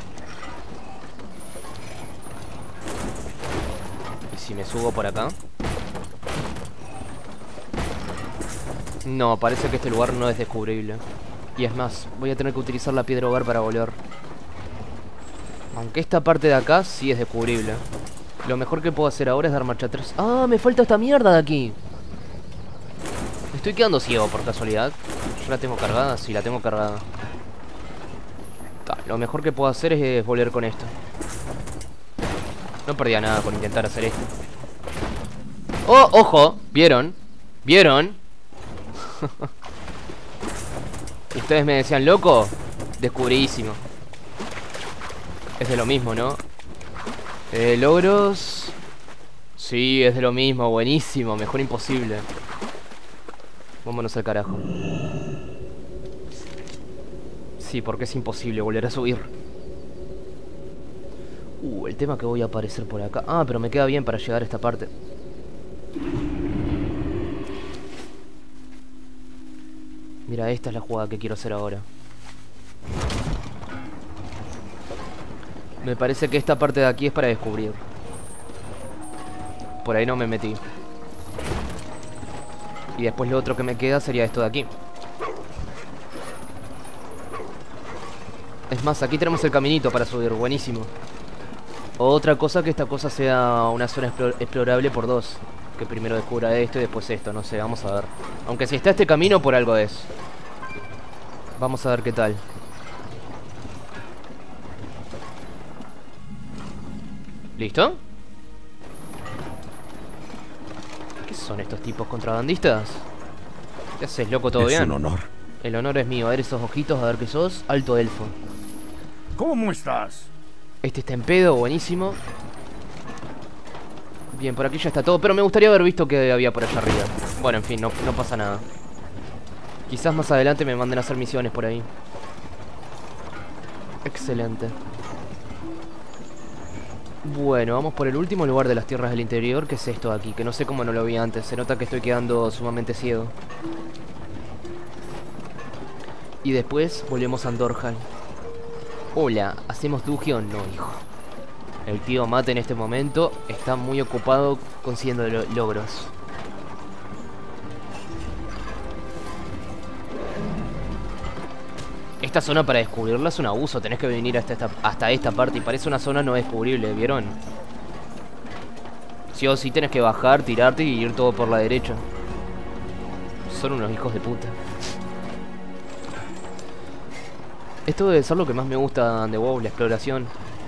¿Y si me subo por acá? No, parece que este lugar no es descubrible. Y es más, voy a tener que utilizar la piedra hogar para volver. Aunque esta parte de acá sí es descubrible. Lo mejor que puedo hacer ahora es dar marcha atrás. ¡Ah! Me falta esta mierda de aquí. Me estoy quedando ciego por casualidad. ¿Yo la tengo cargada? Sí, la tengo cargada. Lo mejor que puedo hacer es volver con esto. No perdía nada con intentar hacer esto. ¡Oh, ojo! ¿Vieron? ¿Vieron? Ustedes me decían, loco. Descubridísimo. Es de lo mismo, ¿no? Logros. Sí, es de lo mismo, buenísimo. Mejor imposible. Vámonos al carajo. Sí, porque es imposible volver a subir. El tema que voy a aparecer por acá. Ah, pero me queda bien para llegar a esta parte. Mira, esta es la jugada que quiero hacer ahora. Me parece que esta parte de aquí es para descubrir. Por ahí no me metí. Y después lo otro que me queda sería esto de aquí. Es más, aquí tenemos el caminito para subir, buenísimo. Otra cosa, que esta cosa sea una zona explorable por dos. Que primero descubra esto y después esto, no sé, vamos a ver. Aunque si está este camino, por algo es. Vamos a ver qué tal. ¿Listo? ¿Qué son estos tipos contrabandistas? ¿Qué haces, loco? ¿Todo bien? Es un honor. El honor es mío. A ver esos ojitos, a ver qué sos. Alto elfo. ¿Cómo estás? Este está en pedo, buenísimo. Bien, por aquí ya está todo. Pero me gustaría haber visto que había por allá arriba. Bueno, en fin, no pasa nada. Quizás más adelante me manden a hacer misiones por ahí. Excelente. Bueno, vamos por el último lugar de las tierras del interior, que es esto de aquí, que no sé cómo no lo vi antes. Se nota que estoy quedando sumamente ciego. Y después volvemos a Andorhal. Hola, ¿hacemos dungeon? No, hijo. El tío Mate en este momento está muy ocupado consiguiendo logros. Esta zona para descubrirla es un abuso. Tenés que venir hasta esta parte. Y parece una zona no descubrible, ¿vieron? Sí o sí tenés que bajar, tirarte y ir todo por la derecha. Son unos hijos de puta. Esto debe ser lo que más me gusta de WoW, la exploración.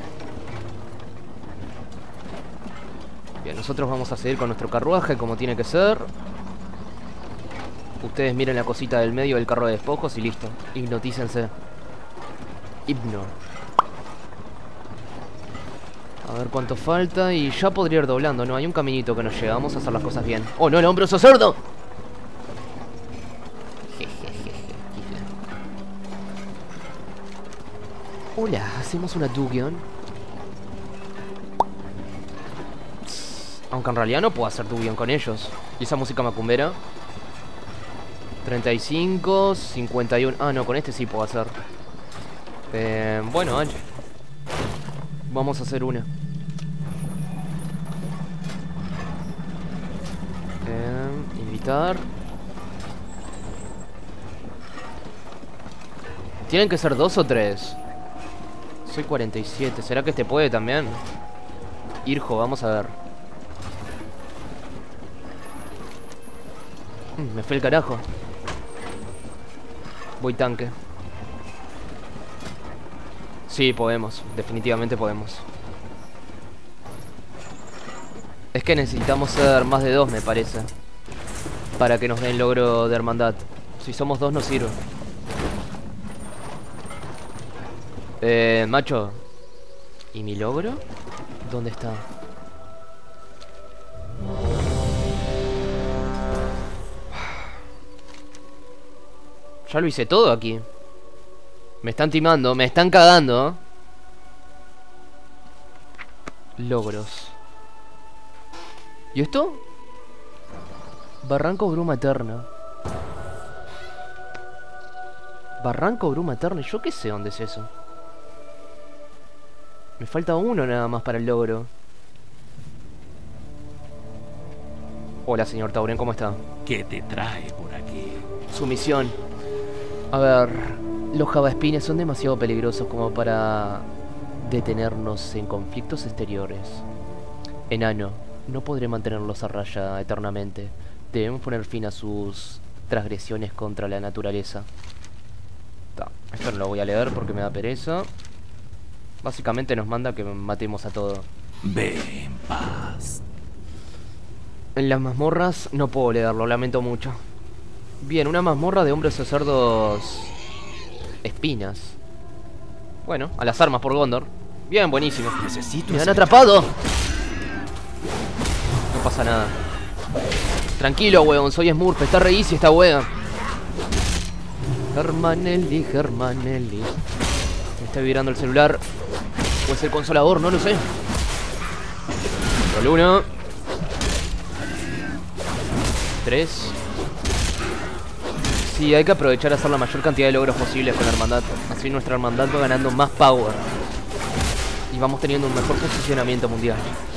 Bien, nosotros vamos a seguir con nuestro carruaje como tiene que ser. Ustedes miren la cosita del medio del carro de despojos y listo. Hipnotícense. Hipno. A ver cuánto falta. Y ya podría ir doblando, ¿no? Hay un caminito que nos lleva. Vamos a hacer las cosas bien. ¡Oh, no, el hombro cerdo! Hola, hacemos una dungeon. Aunque en realidad no puedo hacer dungeon con ellos. ¿Y esa música macumbera? 35, 51. Ah, no, con este sí puedo hacer. Bueno, vamos a hacer una. Invitar. ¿Tienen que ser 2 o 3? Soy 47. ¿Será que este puede también? Irjo, vamos a ver. Me fue el carajo. Voy tanque. Sí, podemos. Definitivamente podemos. Es que necesitamos ser más de 2, me parece, para que nos den logro de hermandad. Si somos 2 no sirve. Macho. ¿Y mi logro? ¿Dónde está? Ya lo hice todo aquí. Me están timando, me están cagando. Logros. ¿Y esto? Barranco Bruma Eterna. Barranco Bruma Eterna. ¿Yo qué sé dónde es eso? Me falta uno nada más para el logro. Hola, señor Tauren, ¿cómo está? ¿Qué te trae por aquí? Su misión. A ver, los javaspines son demasiado peligrosos como para detenernos en conflictos exteriores. Enano, no podré mantenerlos a raya eternamente. Debemos poner fin a sus transgresiones contra la naturaleza. Esto no lo voy a leer porque me da pereza. Básicamente nos manda que matemos a todo. Ve en paz. En las mazmorras no puedo leerlo, lamento mucho. Bien, una mazmorra de hombres o cerdos... espinas. Bueno, a las armas por Gondor. Bien, buenísimo. Necesito... ¡Me han atrapado! No pasa nada. Tranquilo, weón, soy Smurf, está re easy esta wea. Germanelli. Me está vibrando el celular. O es el consolador, no lo sé. Control 1. 3. Sí, hay que aprovechar a hacer la mayor cantidad de logros posibles con la hermandad. Así nuestra hermandad va ganando más power. Y vamos teniendo un mejor posicionamiento mundial.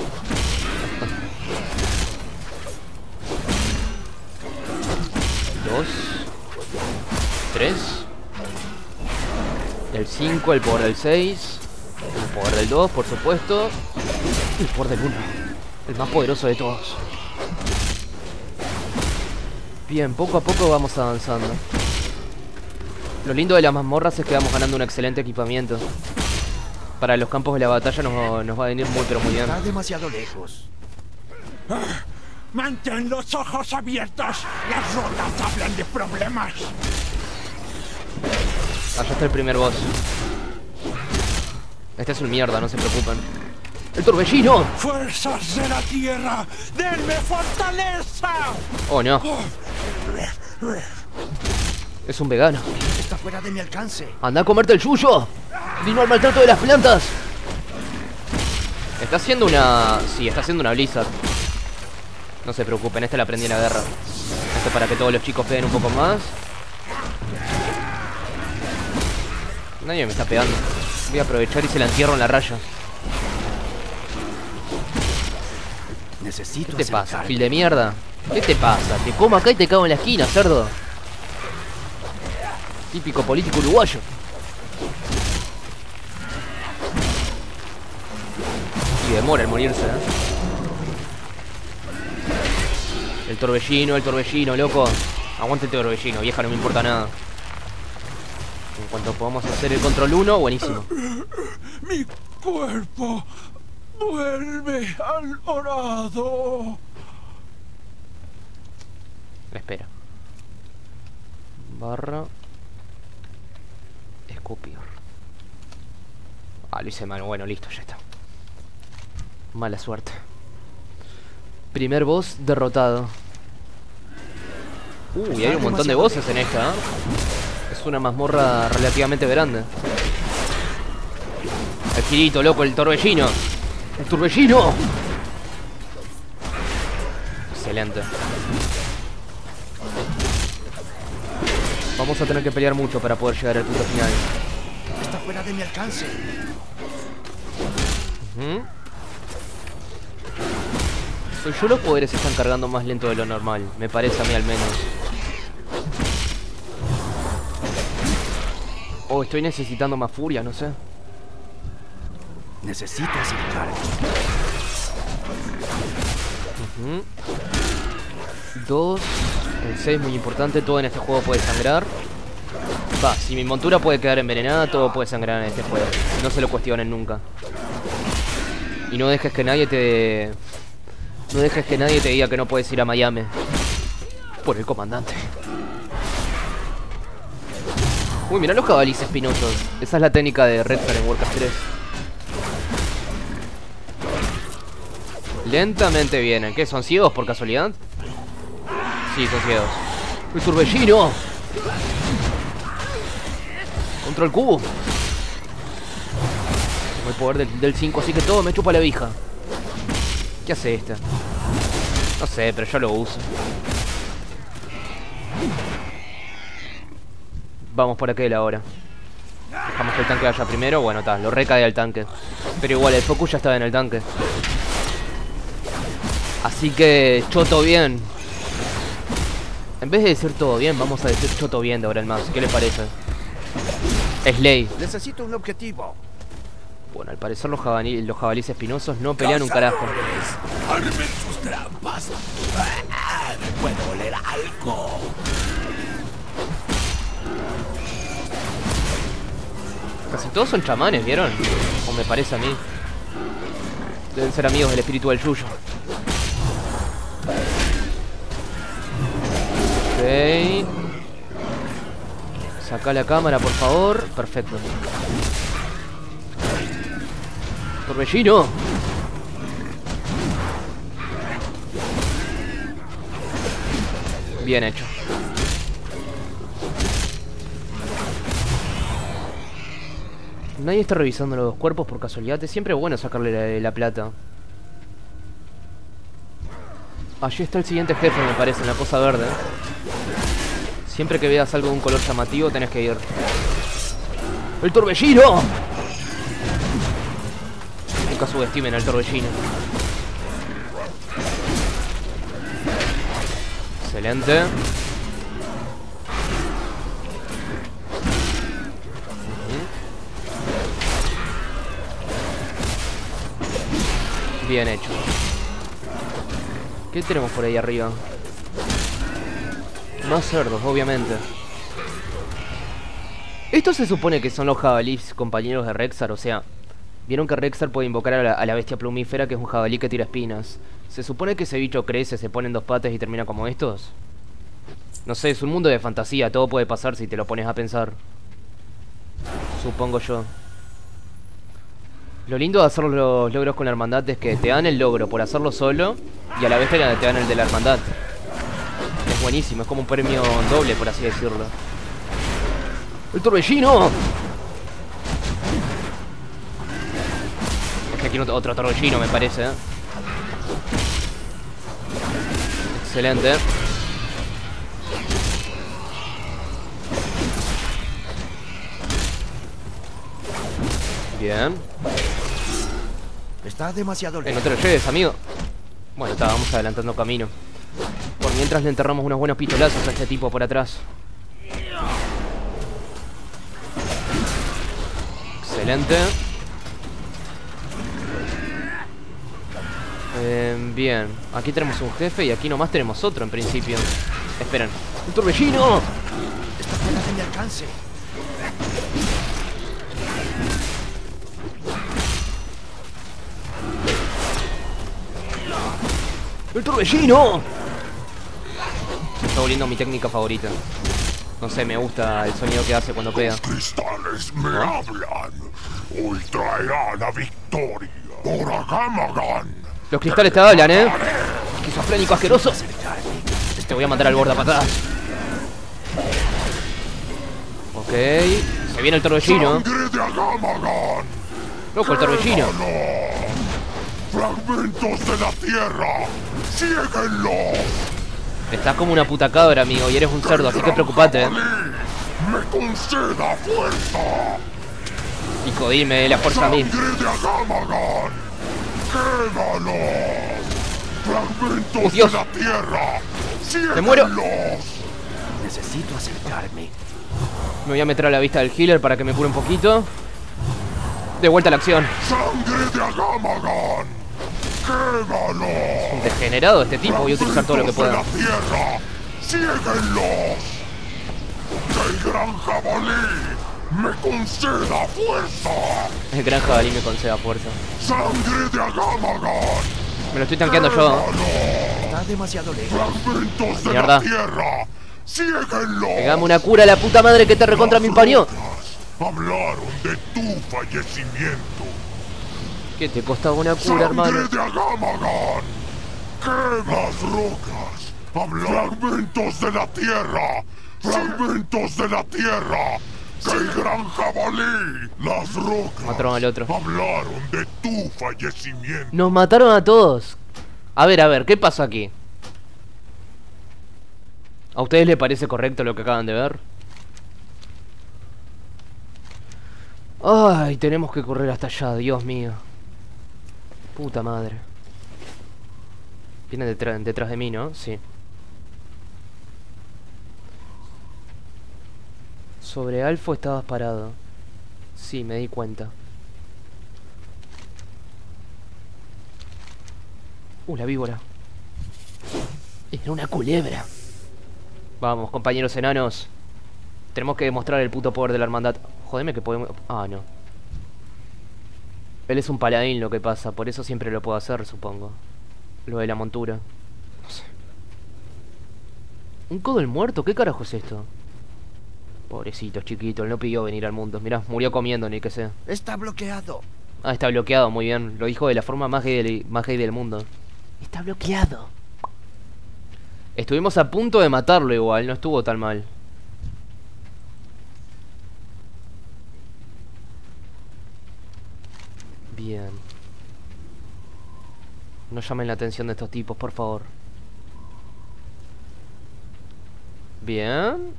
Dos. 3. El 5, el poder del 6. El poder del 2, por supuesto. Y el poder del 1. El más poderoso de todos. Bien, poco a poco vamos avanzando. Lo lindo de las mazmorras es que vamos ganando un excelente equipamiento. Para los campos de la batalla nos va a venir muy pero muy bien. Está demasiado lejos. ¡Mantén los ojos abiertos! ¡Las ruedas hablan de problemas! Allá está el primer boss. Este es un mierda, no se preocupen. ¡El torbellino! ¡Fuerzas de la tierra! ¡Denme fortaleza! Oh no. Es un vegano. Está fuera de mi alcance. ¡Anda a comerte el yuyo! ¡Vino al maltrato de las plantas! Está haciendo una... Sí, está haciendo una blizzard. No se preocupen, esta la aprendí en la guerra. Esto para que todos los chicos peguen un poco más. Nadie me está pegando. Voy a aprovechar y se la entierro en la raya. Necesito... ¿Qué te pasa, fil de mierda? ¿Qué te pasa? Te como acá y te cago en la esquina, cerdo. Típico político uruguayo. Y demora en morirse, El torbellino, loco. Aguante el torbellino, vieja, no me importa nada. En cuanto podamos hacer el control 1, buenísimo. ¡Mi cuerpo vuelve al dorado! Espera. Barra. Escupir. Ah, lo hice mal. Bueno, listo, ya está. Mala suerte. Primer boss derrotado. Y hay un montón de bosses en esta, ¿eh? Es una mazmorra relativamente grande. El girito, loco, el torbellino. ¡El torbellino! Excelente. Vamos a tener que pelear mucho para poder llegar al punto final. Está fuera de mi alcance. Soy yo, los poderes se están cargando más lento de lo normal. Me parece a mí al menos. Oh, estoy necesitando más furia, no sé. Necesito acercarme. 2. El 6 muy importante. Todo en este juego puede sangrar. Va, si mi montura puede quedar envenenada, todo puede sangrar en este juego. No se lo cuestionen nunca. Y no dejes que nadie te... No dejes que nadie te diga que no puedes ir a Miami. Por el comandante. Uy, mirá los jabalíes espinosos. Esa es la técnica de Redfall en Warcraft 3. Lentamente vienen. ¿Qué? ¿Son ciegos por casualidad? Sí, son ciegos. ¡El torbellino! Contra el cubo. Tengo el poder del 5, así que todo me chupa la vija. ¿Qué hace esta? No sé, pero yo lo uso. Vamos por aquel ahora. Dejamos que el tanque vaya primero. Bueno, está, lo recae al tanque. Pero igual, el focus ya estaba en el tanque. Así que, choto bien. En vez de decir todo bien, vamos a decir choto bien de ahora en más. ¿Qué le parece? Slay. Necesito un objetivo. Bueno, al parecer los jabalíes espinosos no pelean un carajo. ¡Armen sus trampas! ¡Puedo oler algo! Casi todos son chamanes, ¿vieron? O me parece a mí. Deben ser amigos del espíritu del Yuyo. Ok. Saca la cámara, por favor. Perfecto. Torbellino. Bien hecho. Nadie está revisando los cuerpos por casualidad. Es siempre bueno sacarle la plata. Allí está el siguiente jefe, me parece, en la cosa verde. Siempre que veas algo de un color llamativo tenés que ir. ¡El torbellino! Nunca subestimen al torbellino. Excelente. Bien hecho. ¿Qué tenemos por ahí arriba? Más cerdos, obviamente. Estos se supone que son los jabalíes compañeros de Rexar, o sea, vieron que Rexar puede invocar a la bestia plumífera, que es un jabalí que tira espinas. ¿Se supone que ese bicho crece, se pone en 2 patas y termina como estos? No sé, es un mundo de fantasía, todo puede pasar si te lo pones a pensar. Supongo yo. Lo lindo de hacer los logros con la hermandad es que te dan el logro por hacerlo solo y a la vez te dan el de la hermandad. Es buenísimo, es como un premio doble, por así decirlo. ¡El torbellino! Es que aquí otro torbellino, me parece, ¿eh? Excelente. Bien. Está demasiado No lejos. te lo lleves, amigo. Bueno, vamos adelantando camino. Por mientras le enterramos unos buenos pistolazos a este tipo por atrás. Excelente. Bien, aquí tenemos un jefe y aquí nomás tenemos otro en principio. Esperen. ¡Un torbellino! Está fuera de mi alcance. ¡El torbellino! Se está volviendo mi técnica favorita. No sé, me gusta el sonido que hace cuando pega. Cristales me hablan. Hoy traerán la victoria. Por Agamagan. Los cristales te hablan, ¿eh? Esquizofrénico asqueroso. Te voy a matar al borde a patadas. Ok. Se viene el torbellino. Sangre de Agamagan. Loco, el torbellino. Fragmentos de la tierra. Síguenlos. Estás como una puta cabra, amigo, y eres un cerdo, así que preocupate, ¿eh? Me conceda fuerza. Hijo, dime la fuerza a mí. Sangre de Agamagan. Quédalos. Fragmentos Dios. de la tierra. Me muero. Síguenlos. Necesito acercarme. Me voy a meter a la vista del healer para que me cure un poquito. De vuelta a la acción. Sangre de Agamagan. Quédalos. Un degenerado este tipo, voy a utilizar todo lo que pueda. De la tierra. Síguenlos. Que el gran jabalí me conceda fuerza. El gran jabalí me conceda fuerza. Sangre de Agamagan. Me lo estoy tanqueando yo. Está demasiado lejos. Fragmentos de Mierda. la tierra. Síguenlos. Pegame una cura a la puta madre que te recontra me empañó. Hablaron de tu fallecimiento. ¿Qué te costaba una cura, hermano? Sangre de Agamagan. Que las rocas. Fragmentos de la tierra. Fragmentos de la tierra. Que el gran jabalí. Las rocas. Mataron al otro. Hablaron de tu fallecimiento. Nos mataron a todos. A ver, ¿qué pasa aquí? ¿A ustedes les parece correcto lo que acaban de ver? Ay, tenemos que correr hasta allá, Dios mío. Puta madre. Viene detrás de mí, ¿no? Sí. Sobre Alfo estabas parado. Sí, me di cuenta. La víbora. Era una culebra. Vamos, compañeros enanos. Tenemos que demostrar el puto poder de la hermandad. Jodeme que podemos... Ah, no. Él es un paladín lo que pasa, por eso siempre lo puedo hacer, supongo. Lo de la montura. No sé. ¿Un codo del muerto? ¿Qué carajo es esto? Pobrecito, chiquito, él no pidió venir al mundo. Mirá, murió comiendo, ni que sea. Está bloqueado. Ah, está bloqueado, muy bien. Lo dijo de la forma más gay del mundo. Está bloqueado. Estuvimos a punto de matarlo igual, no estuvo tan mal. Bien. No llamen la atención de estos tipos, por favor. Bien.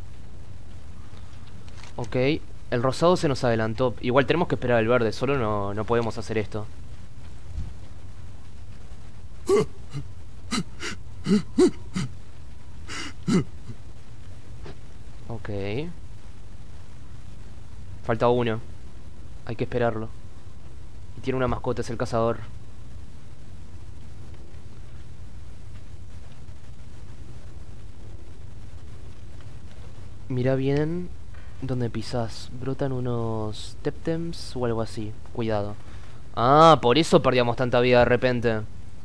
Ok. El rosado se nos adelantó. Igual tenemos que esperar el verde. Solo no podemos hacer esto. Ok. Falta uno. Hay que esperarlo. Y tiene una mascota, es el cazador. Mira bien donde pisás. Brotan unos Teptems o algo así. Cuidado. Ah, por eso perdíamos tanta vida de repente.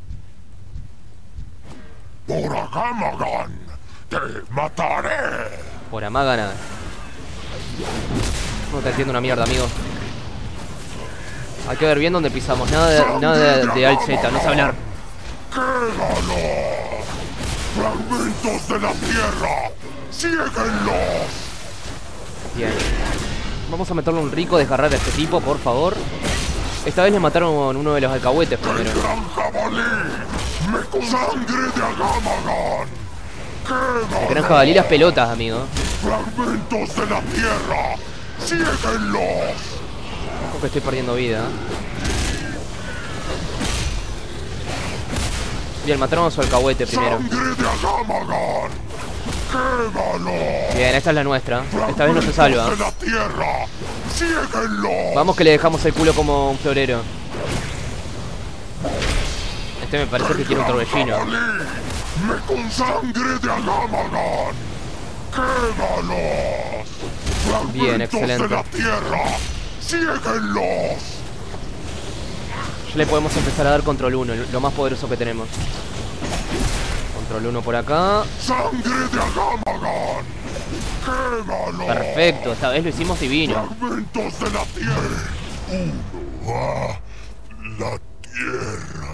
Por Agamagan, te mataré. Por Amagana. No te entiendo una mierda, amigo. Hay que ver bien dónde pisamos. Nada de Alt Z, no sé hablar. ¡Quédalos! ¡Fragmentos de la tierra! ¡Síguenlos! Bien. Vamos a meterle un rico desgarrar a este tipo, por favor. Esta vez le mataron uno de los alcahuetes primero. ¡El gran jabalí! ¡Me con sangre de Agamagan! ¡Quédalos! El gran jabalí las pelotas, amigo. ¡Fragmentos de la tierra! ¡Síguenlos! Creo que estoy perdiendo vida. Bien, mataron a su alcahuete primero. ¡Sangre de Agamagan! ¡Quédalos! Bien, esta es la nuestra. Esta vez no se salva. ¡Fragmentos de la tierra! ¡Síguenlos! Vamos que le dejamos el culo como un florero. Este me parece que quiere un torbellino. ¡Me con sangre de Agamagan! ¡Quédalos! Bien, ¡Fragmentos excelente. de la tierra! ¡Síguenlos! Ya le podemos empezar a dar control 1, lo más poderoso que tenemos. Control 1 por acá. ¡Sangre de Agamagan! ¡Quédalos! Perfecto, esta vez lo hicimos divino. ¡Fragmentos de la tierra! Uno a la tierra.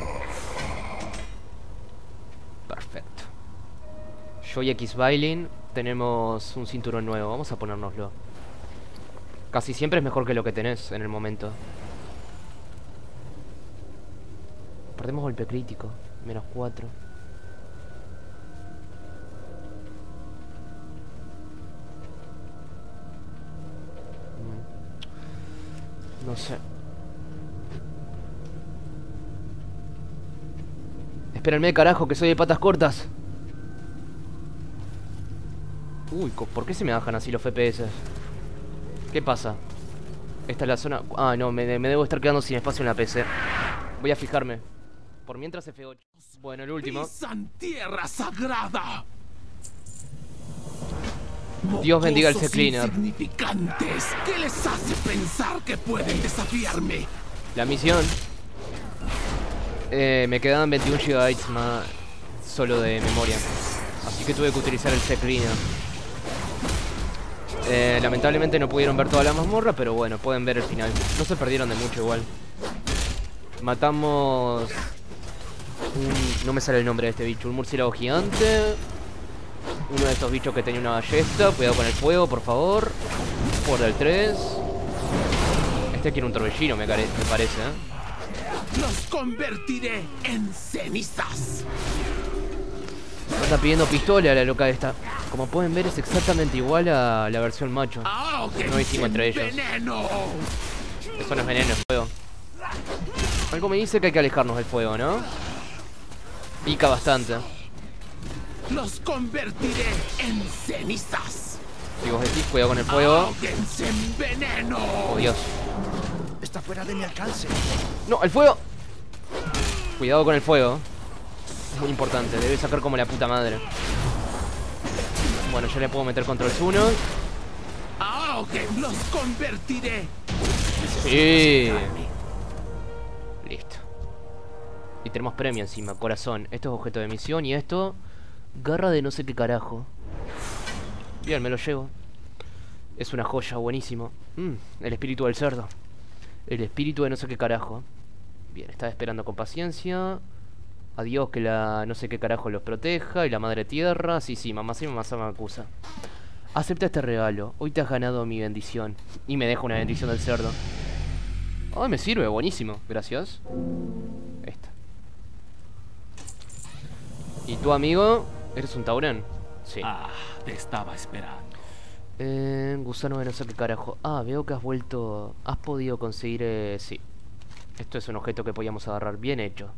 Perfecto. Yo y X-Bailin tenemos un cinturón nuevo, vamos a ponérnoslo. Casi siempre es mejor que lo que tenés en el momento. Perdemos golpe crítico, menos 4. No sé. Espérenme, carajo, que soy de patas cortas. Uy, ¿por qué se me bajan así los FPS? ¿Qué pasa? Esta es la zona... Ah, no, me debo estar quedando sin espacio en la PC. Voy a fijarme. Por mientras F8. Bueno, el último. Pisan tierra sagrada. Dios bendiga el Mocosos C-Cleaner. insignificantes. ¿Qué les hace pensar que pueden desafiarme? La misión. Me quedaban 21 GB más solo de memoria. Así que tuve que utilizar el C-Cleaner. Lamentablemente no pudieron ver toda la mazmorra, pero bueno, pueden ver el final. No se perdieron de mucho igual. Matamos... no me sale el nombre de este bicho. Un murciélago gigante. Uno de estos bichos que tenía una ballesta. Cuidado con el fuego, por favor. Por el 3. Este quiere un torbellino, me parece, Los convertiré en cenizas. Anda pidiendo pistola la loca esta. Como pueden ver es exactamente igual a la versión macho. No distingo entre ellos. Veneno. Eso no es veneno, es fuego. Algo me dice que hay que alejarnos del fuego, ¿no? Pica bastante. Los convertiré en cenizas. Si vos decís, cuidado con el fuego. Ahóguense en veneno. Oh, Dios. Está fuera de mi alcance. ¡No! ¡El fuego! Cuidado con el fuego. Es muy importante, debe sacar como la puta madre. Bueno, yo le puedo meter control 1. Los convertiré. Sí. Listo. Y tenemos premio encima, corazón. Esto es objeto de misión y esto... garra de no sé qué carajo. Bien, me lo llevo. Es una joya, buenísimo. El espíritu del cerdo. El espíritu de no sé qué carajo. Bien, estaba esperando con paciencia. Adiós, que la no sé qué carajo los proteja. Y la madre tierra. Sí, mamá sí, mamá se me acusa. Acepta este regalo. Hoy te has ganado mi bendición. Y me deja una bendición del cerdo. Ay, me sirve, buenísimo. Gracias. Esta. ¿Y tu amigo? ¿Eres un taurén? Sí. Ah, te estaba esperando. Gusano de no sé qué carajo. Ah, veo que has vuelto. Has podido conseguir... sí. Esto es un objeto que podíamos agarrar. Bien hecho.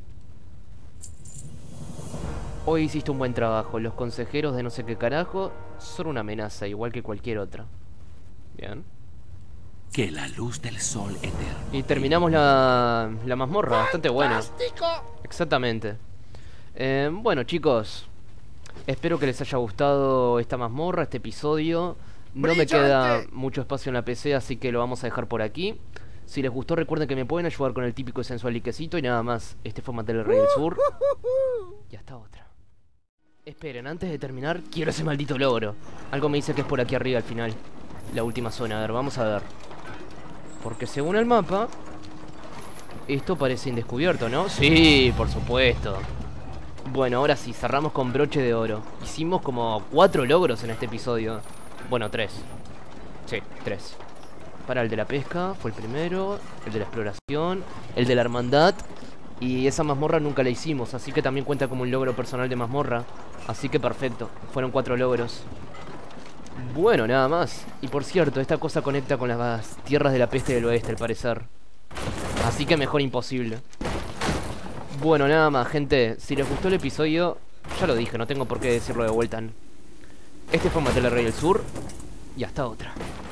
Hoy hiciste un buen trabajo. Los consejeros de no sé qué carajo son una amenaza, igual que cualquier otra. Bien. Que la luz del sol eterno. Y terminamos la mazmorra. Bastante buena. Exactamente. Bueno, chicos, espero que les haya gustado esta mazmorra, este episodio. No me queda mucho espacio en la PC, así que lo vamos a dejar por aquí. Si les gustó, recuerden que me pueden ayudar con el típico y sensual liquecito. Y nada más, este fue Mattel el Rey del Sur. Y hasta otra. Esperen, antes de terminar, quiero ese maldito logro. Algo me dice que es por aquí arriba al final. La última zona, a ver, vamos a ver. Porque según el mapa, esto parece indescubierto, ¿no? Sí, por supuesto. Bueno, ahora sí, cerramos con broche de oro. Hicimos como 4 logros en este episodio. Bueno, 3. Sí, 3. Para el de la pesca, fue el primero. El de la exploración. El de la hermandad. Y esa mazmorra nunca la hicimos, así que también cuenta como un logro personal de mazmorra. Así que perfecto, fueron 4 logros. Bueno, nada más. Y por cierto, esta cosa conecta con las tierras de la peste del oeste, al parecer. Así que mejor imposible. Bueno, nada más, gente. Si les gustó el episodio, ya lo dije, no tengo por qué decirlo de vuelta. Este fue Mattel el Rey del Sur. Y hasta otra.